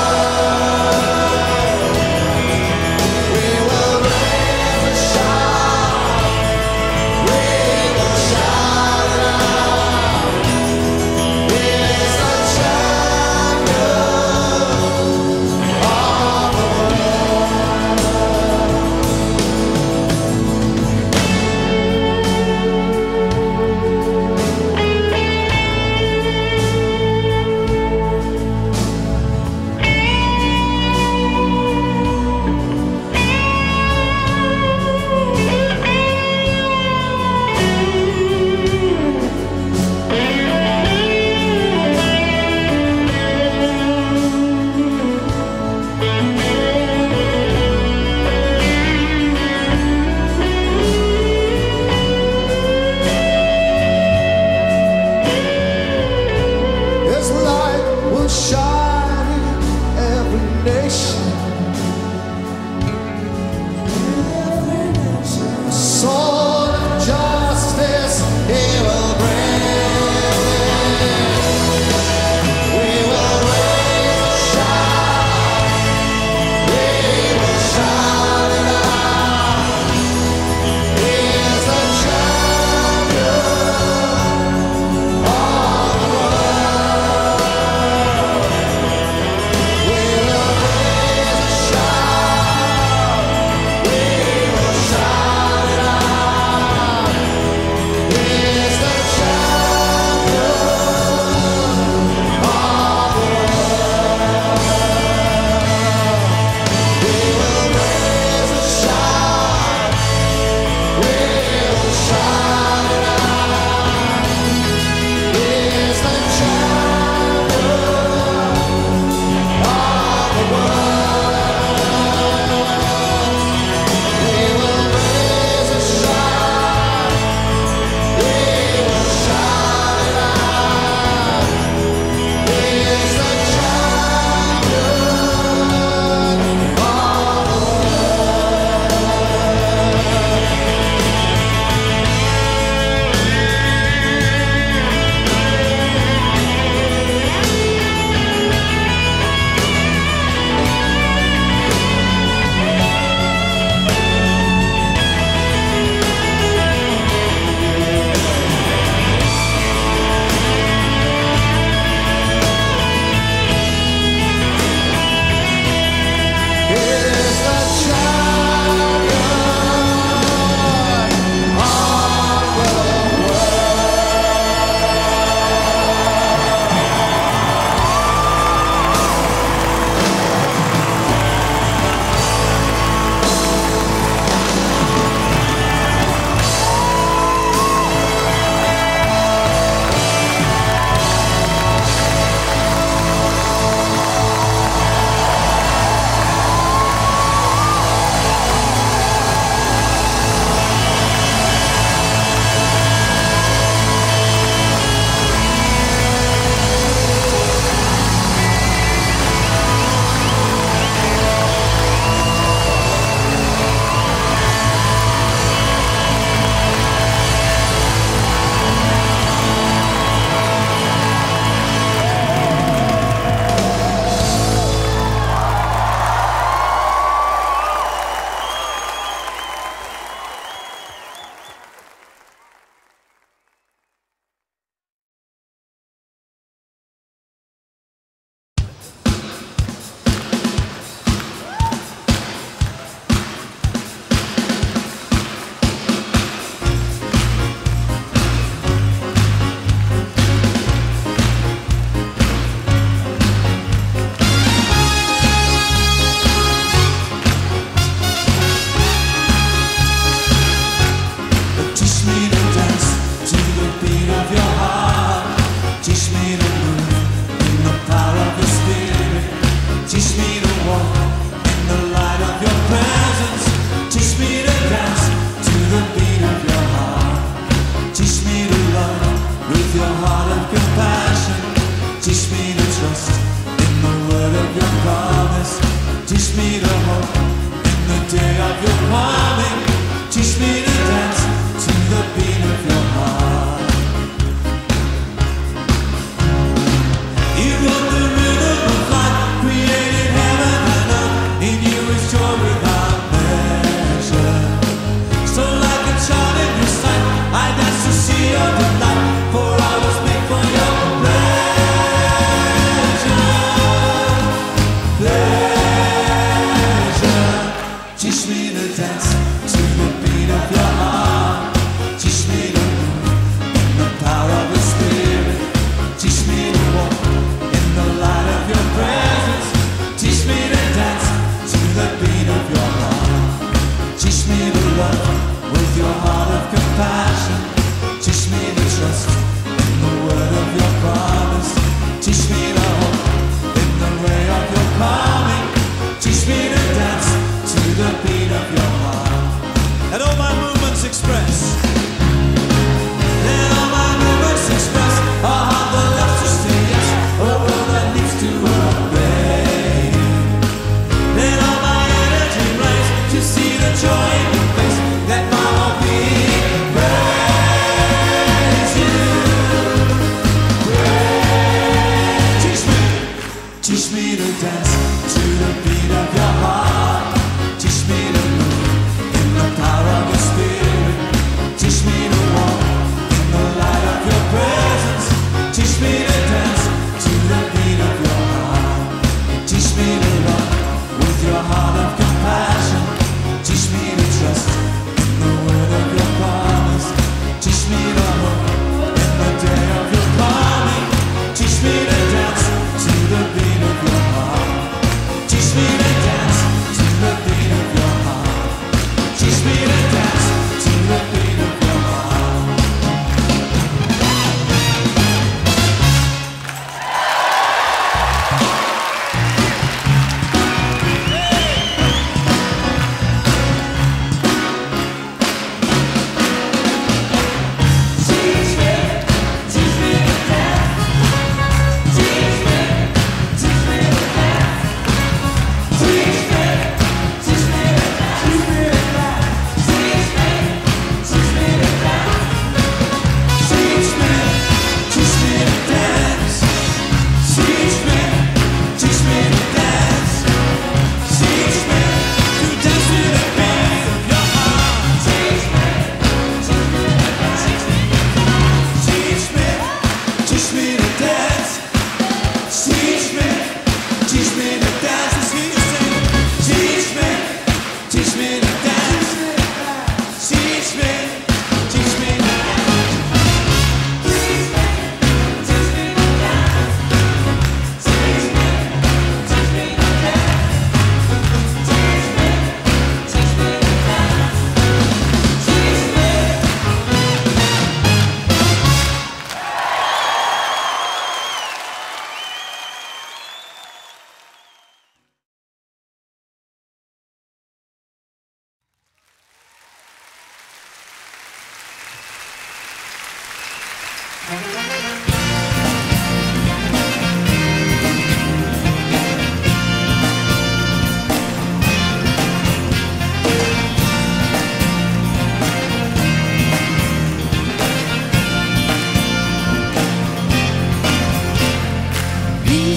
world. We will raise a shout, we will shout it out. He is the champion of the His light will shine in every nation. A sword of justice he will bring. We will raise a shout, we will shout it out. He is the champion of the world.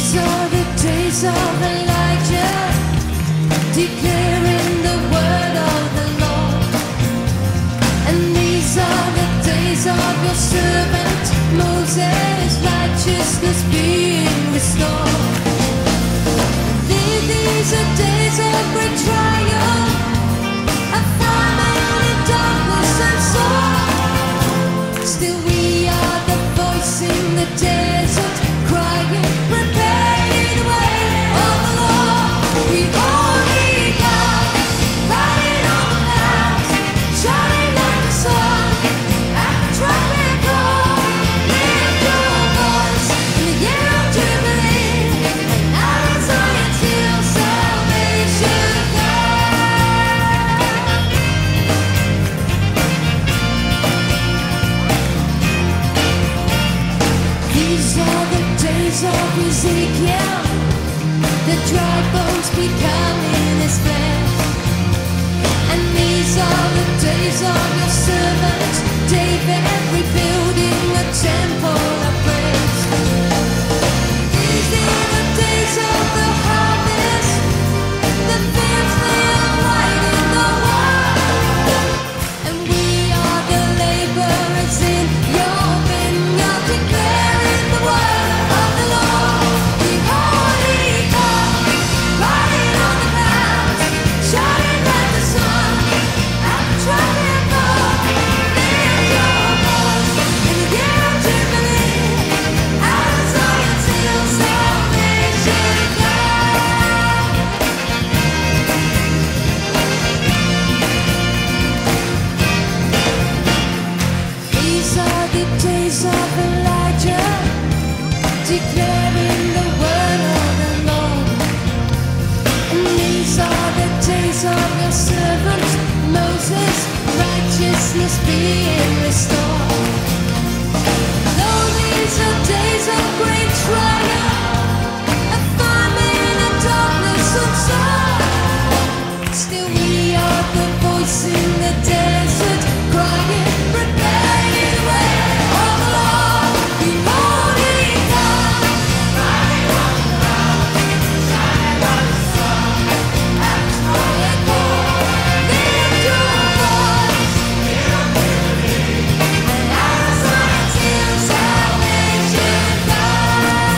These are the days of Elijah, declaring the word of the Lord. And these are the days of your servant Moses, righteousness being restored. These are days of great trial, of famine and darkness and sorrow. Still we are the voice in the desert, crying, prepare the way of the Lord. We only God, riding on the clouds, shining like the sun. At the trumpet call, lift your voice in the year of Jubilee, and out of Zion till salvation comes. These are the days of Ezekiel, the dry bones becoming his flesh. And these are the days of your servant David, rebuilding a temple of praise. These are the days of the harvest, the fields they are white in the world. And we are the laborers in your vineyard, declaring the word of the Lord. We holy God, riding on the clouds, shining like the sun. At the trumpet call, lift your voice in the year of Jubilee, out of Zion till salvation comes. These are the days of Elijah, declaring the word of the Lord. And these are the days of your servant Moses, righteousness being restored. Though these are days of great trial, of famine and darkness and sorrow, still we are the voice in the desert, crying, prepare the way of the Lord. We only God, riding on the clouds, shining like the sun. At the trumpet call, lift your voice, year of Jubilee, and out of Zion till salvation comes.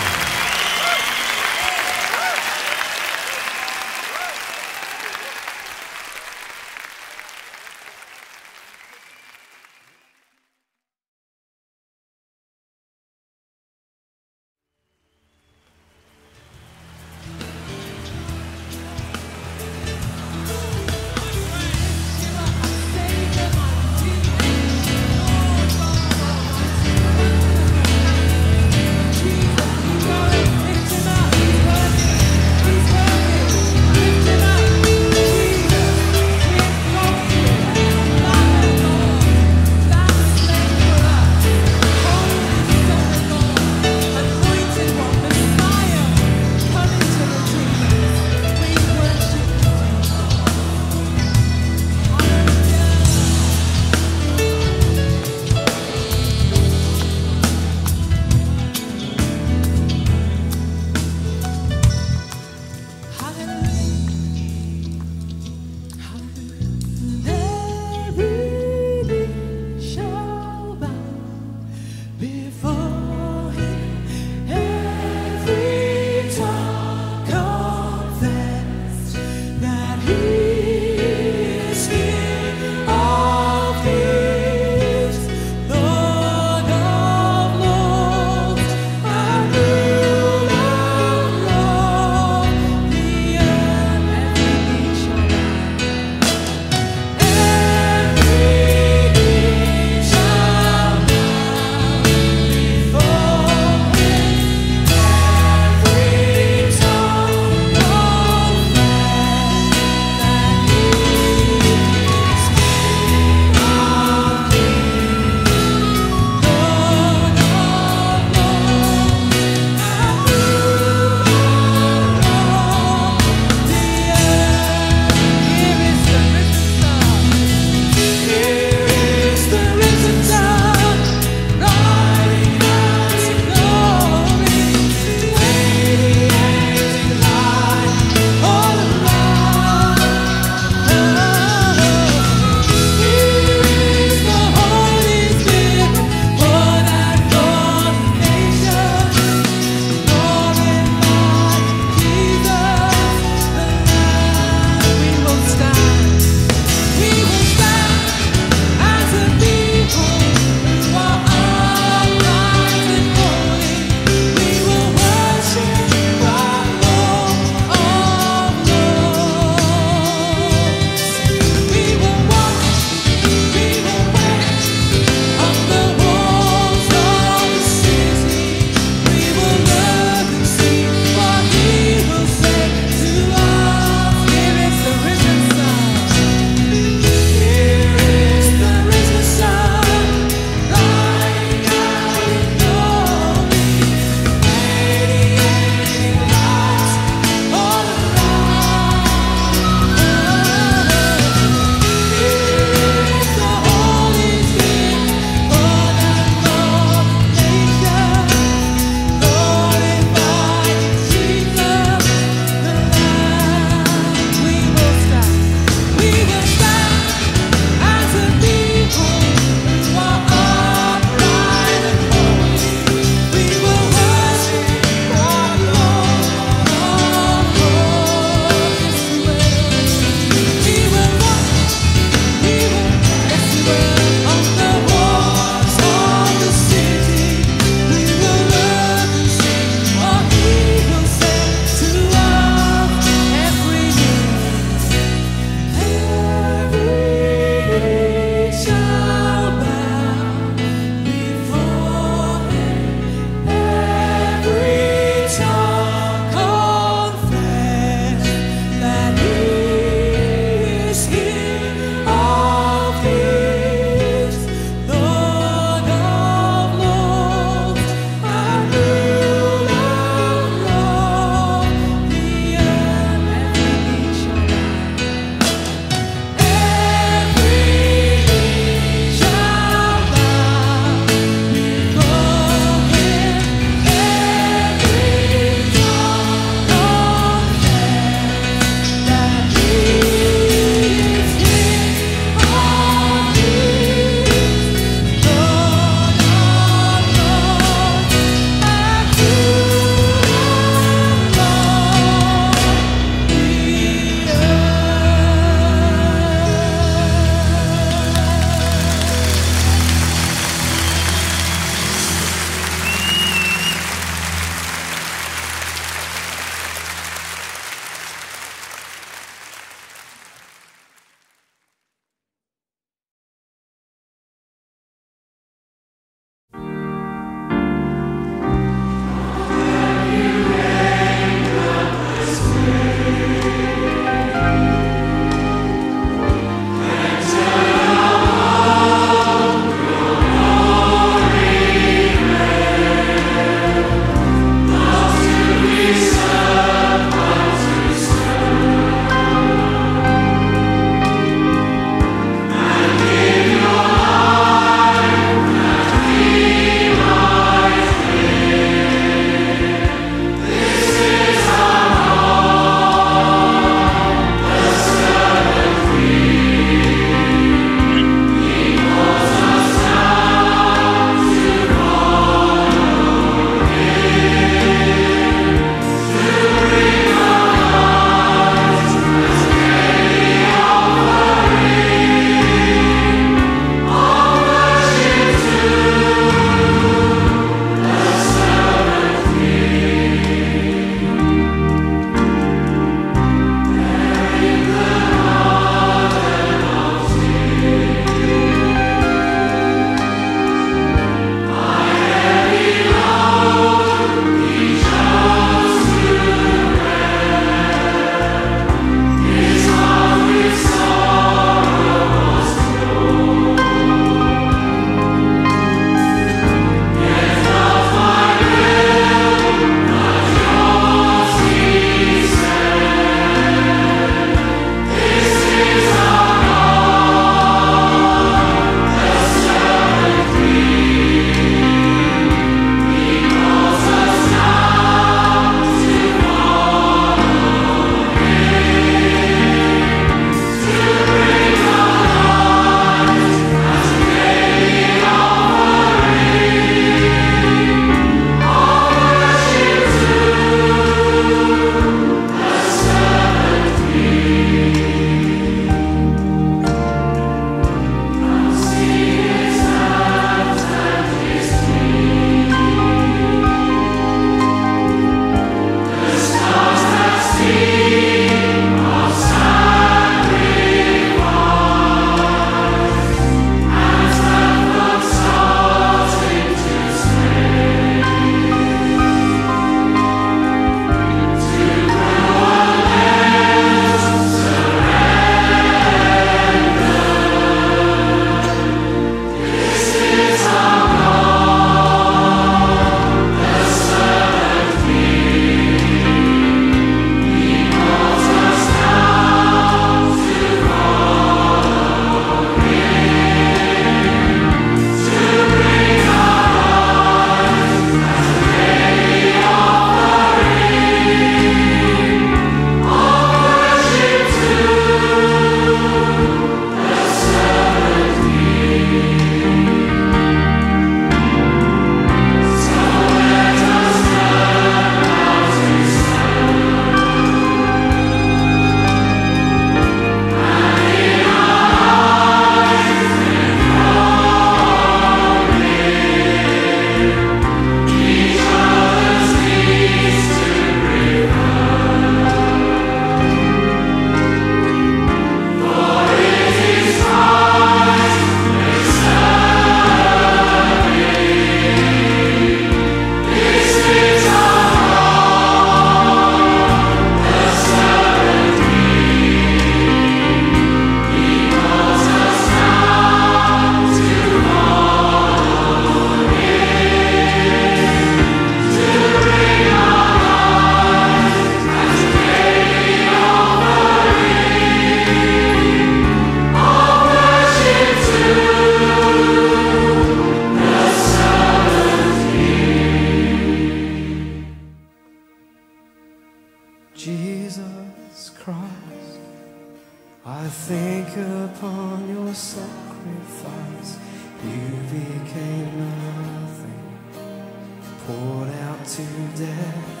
Christ, I think upon your sacrifice. You became nothing, poured out to death.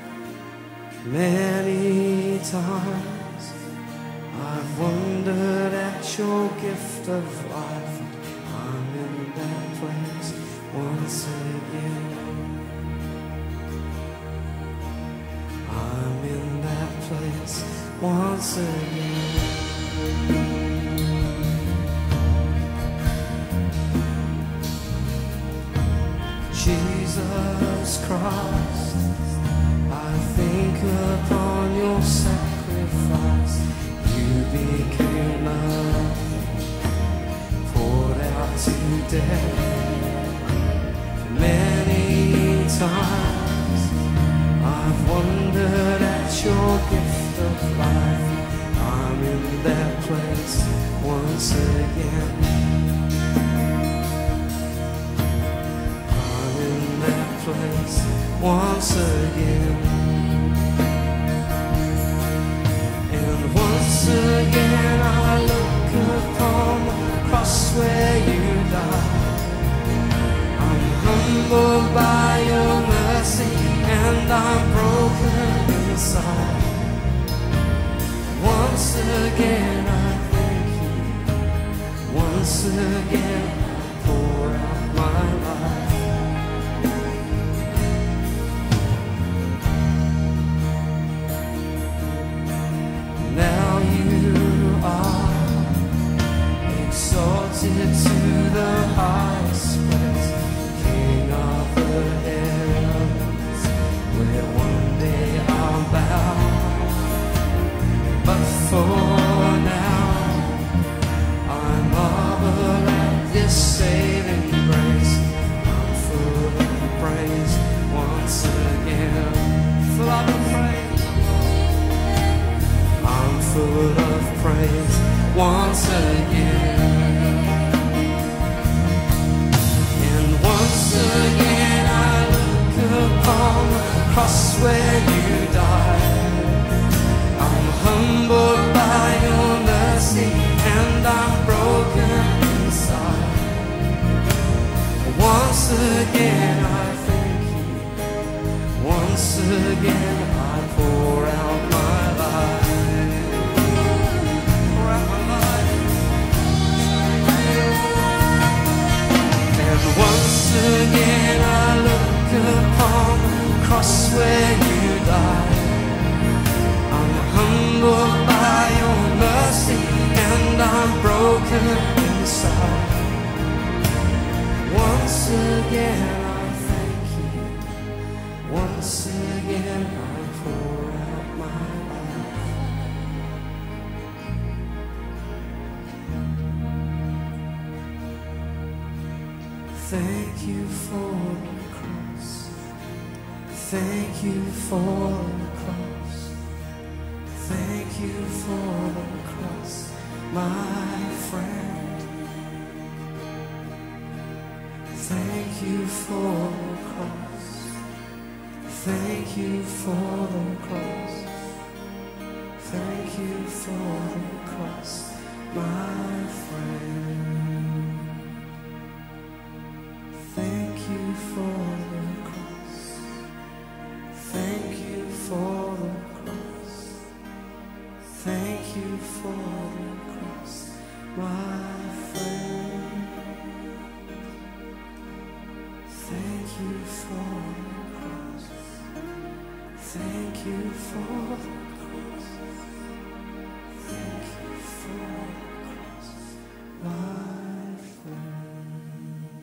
Many times I've wondered at your gift of life. I'm in that place once again. I'm in that place once again. Jesus Christ, I think upon your sacrifice. You became nothing, poured out to death. Many times I've wondered at your gift of life. I'm in that place once again. I'm in that place once again. And once again I look upon the cross where you died. I'm humbled by your mercy and I'm broken inside. Once again I thank you. Once again I pour out my life. Now you are exalted to the highest place, King of the heavens, where one day I'll bow. But for now, I marvel at this saving grace. I'm full of praise once again. Full of praise. I'm full of praise once again. And once again I look upon the cross where you died. I'm humbled by your mercy and I'm broken inside. Once again I thank you. Once again I pour out my life. Pour out my life. And once again I look upon the cross where you died. I'm humbled by your mercy and I'm broken inside. Once again I thank you. Once again I pour out my life. Thank you for the cross. Thank you for the cross. Thank you for the cross, my friend. Thank you for the cross. Thank you for the cross. Thank you for the cross, my friend. Thank you for the cross. Thank you for the cross. Thank you for the cross, my friend. Thank you for the cross. Thank you for the cross. Thank you for the cross, my friend.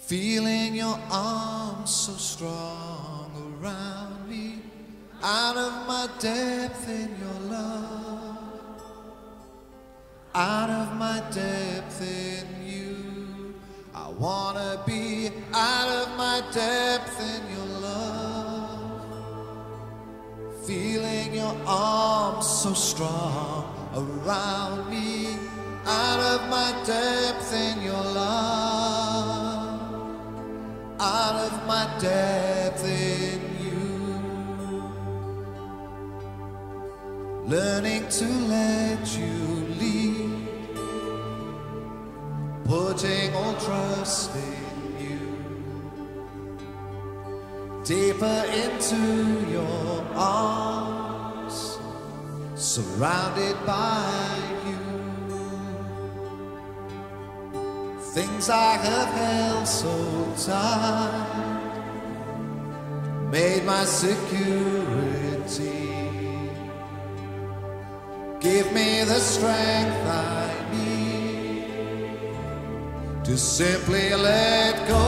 Feeling your arms so strong around me, out of my depth in your love, out of my depth in you. I wanna be out of my depth in your love. Feeling your arms so strong around me, out of my depth in your love, out of my depth in you. Learning to let you lead, putting all trust in you, deeper into your arms, surrounded by you. Things I have held so tight, made my security. Give me the strength I need to simply let go.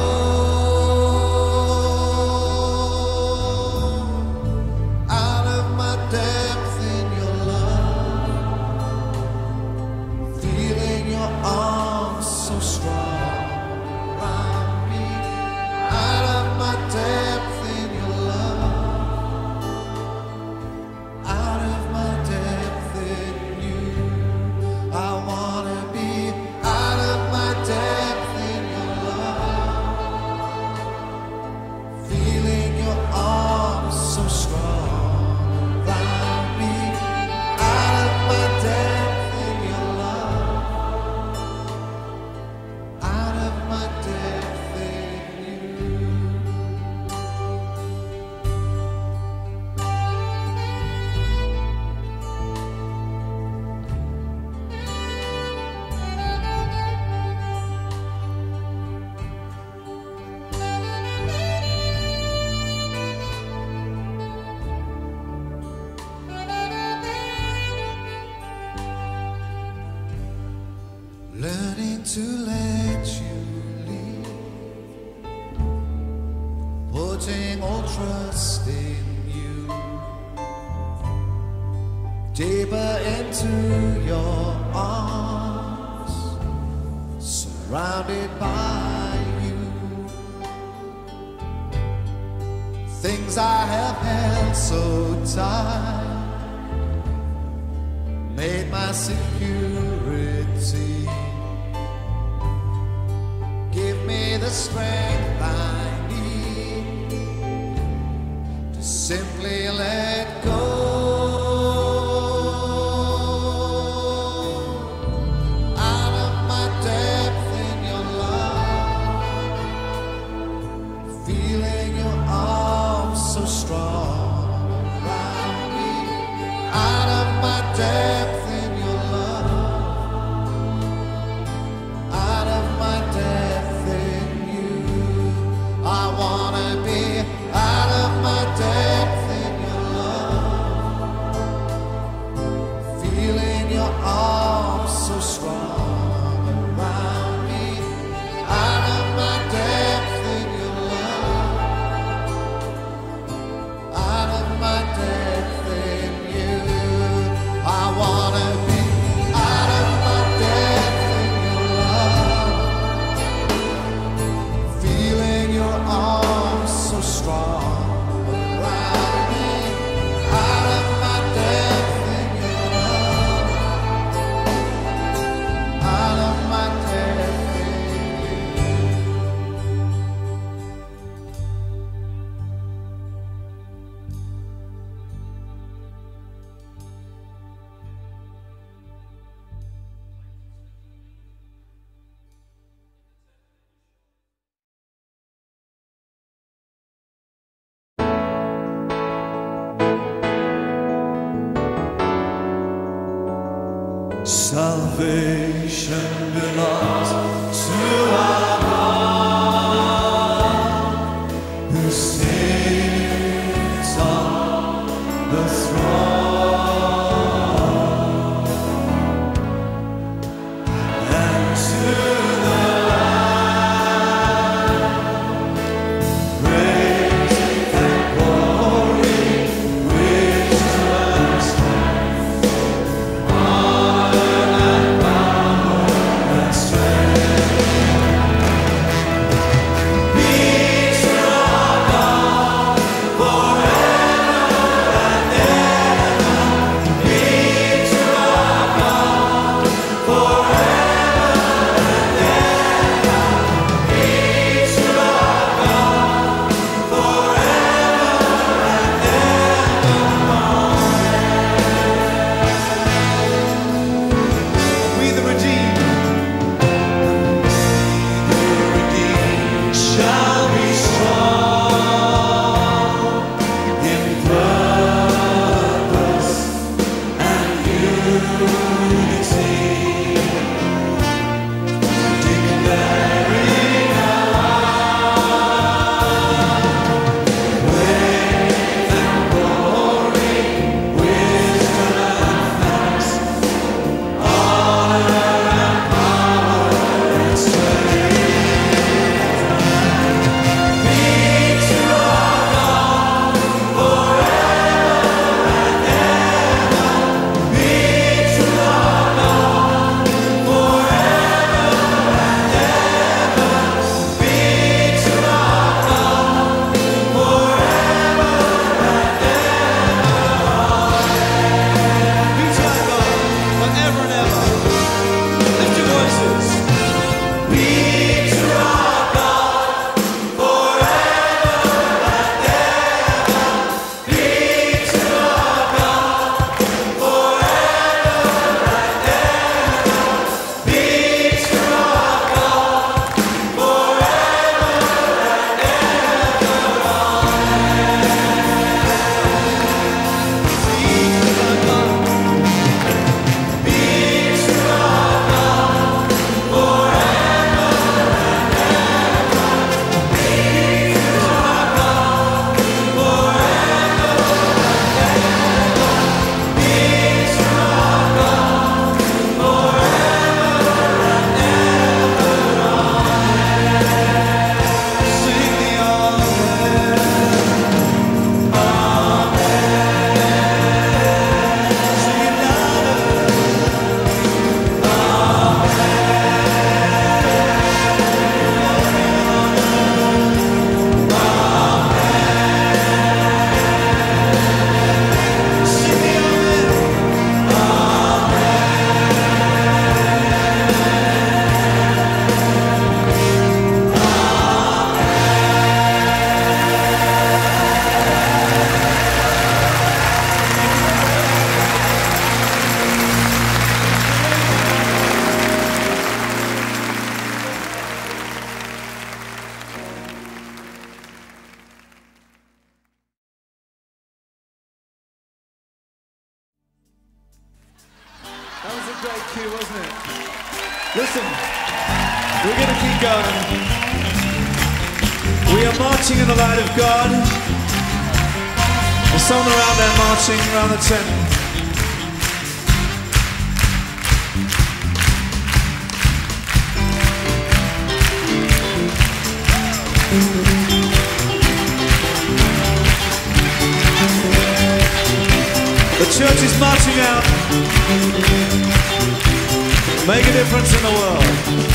Out of my depth in your love, feeling your arms so strong around me, out of my depth in your love, out of my depth in you. I wanna be out of my depth in your love, feeling your arms so strong around me, out of my depth in your love, out of my depth in you. Learning to let you lead, putting all trust in you, deeper into your arms, surrounded by you. Things I have held so tight, made my security. Give me the strength I need to simply let go. Out of my depth in your love, feeling your arms so strong around me, out of my depth in your love, out of my depth in you. I wanna be out of my depth in your love, feeling your arms so strong around me, out of my depth in your love, out of my depth in you. I wanna be out of my depth in your love, feeling your arms so strong around me, out of my depth in your love, out of my depth in you. Salvation belongs to our God, who sits on the throne, and to the Lamb great cue, wasn't it? Listen, we're going to keep going. We are marching in the light of God. There's someone around there marching around the tent. The church is marching out. Make a difference in the world.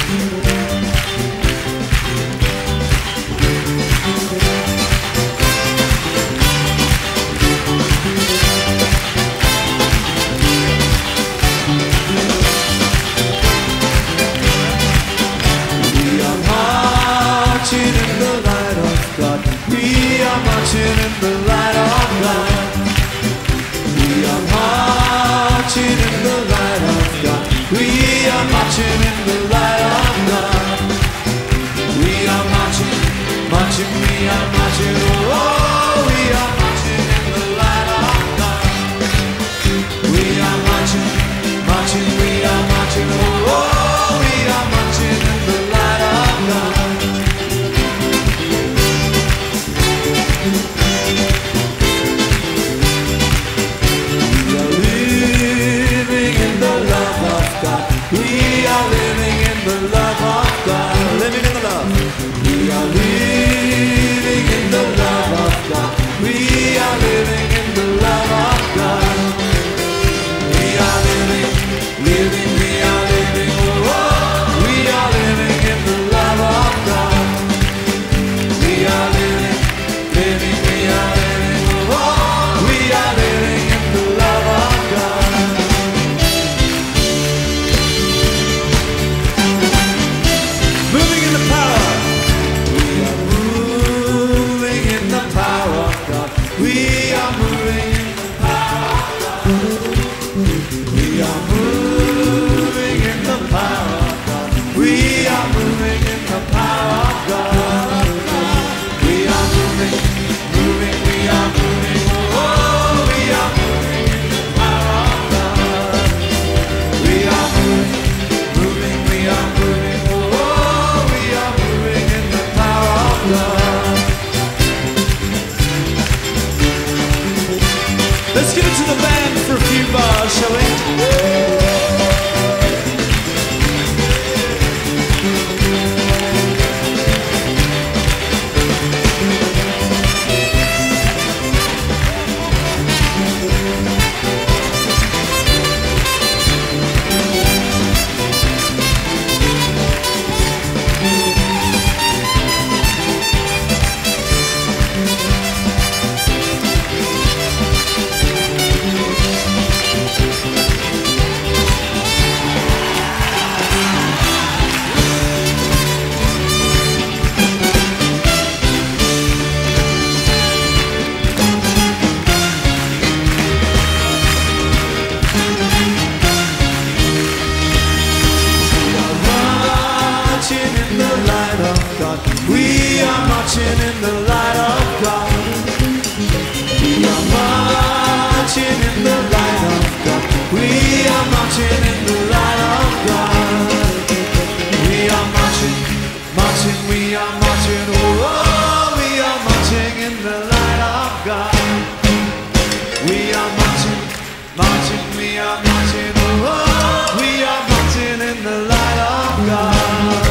We are marching in the light of God. We are marching in the light of God. We are marching in the light of God. We are marching in the light of God. We are marching, marching, we are marching. Oh, we are marching in the light of God. We are marching, marching, we are marching. Oh, we are marching in the light of God. We are living in the love of God. We are living in the love of God. Living in the love. We are living in the love of God. We are living in the love of God. We are living, living, we are living. Oh, we are living in the love of God. We are living, living, we are living. Oh, we are living in the love of God. Moving in the power. We are moving in the power of God. We are moving in the power of God. We are moving in the power of God. We are moving in the power of God. We are moving, moving, we are moving. Oh, we are moving in the power of God. We are moving, moving, we are moving. Oh, we are moving in the power of God. Let's give it to the band for a few bars, shall we? Marching in the light of God. We are marching in the light of God. We are marching in the light of God. We are marching in the light of God. We are marching, marching, we are marching. Oh, we are marching in the light of God. We are marching, marching, we are marching. Oh, we are marching in the light of God.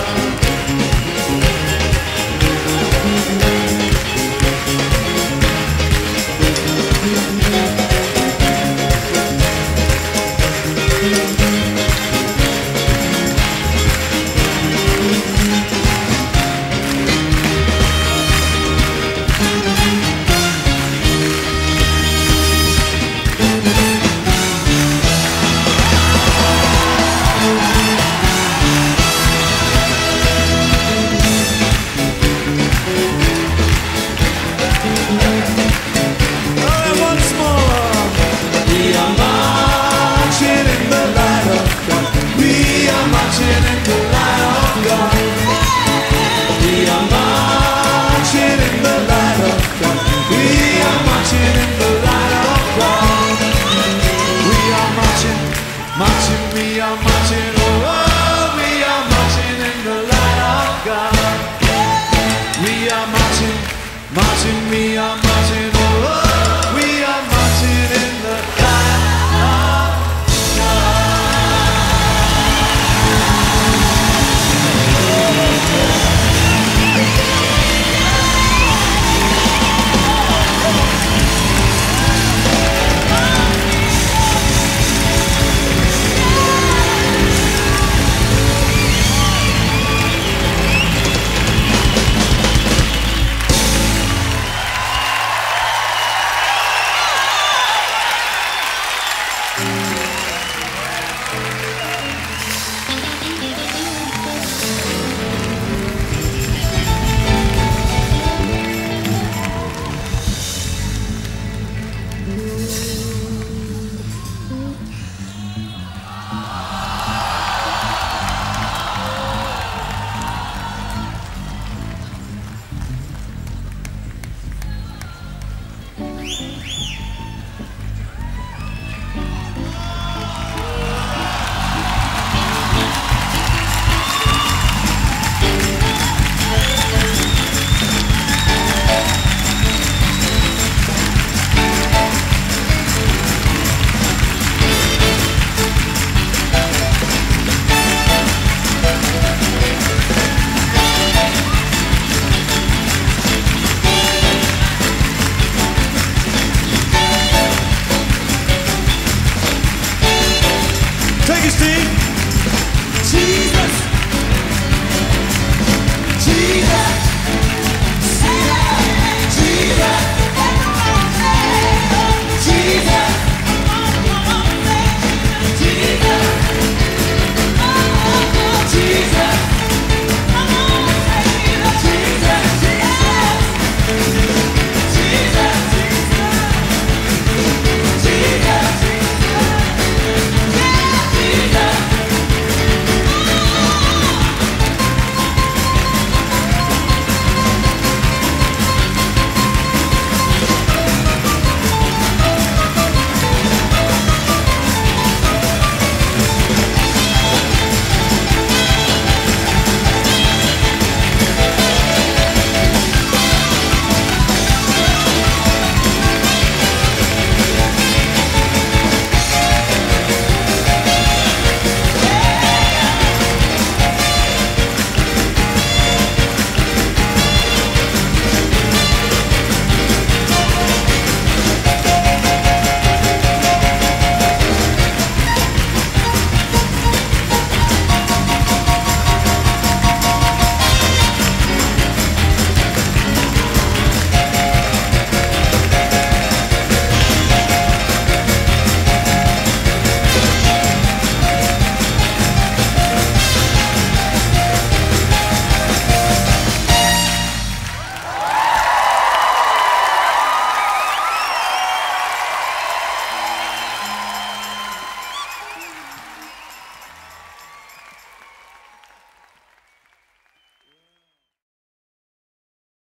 are marching, marching, we are marching. Oh, oh.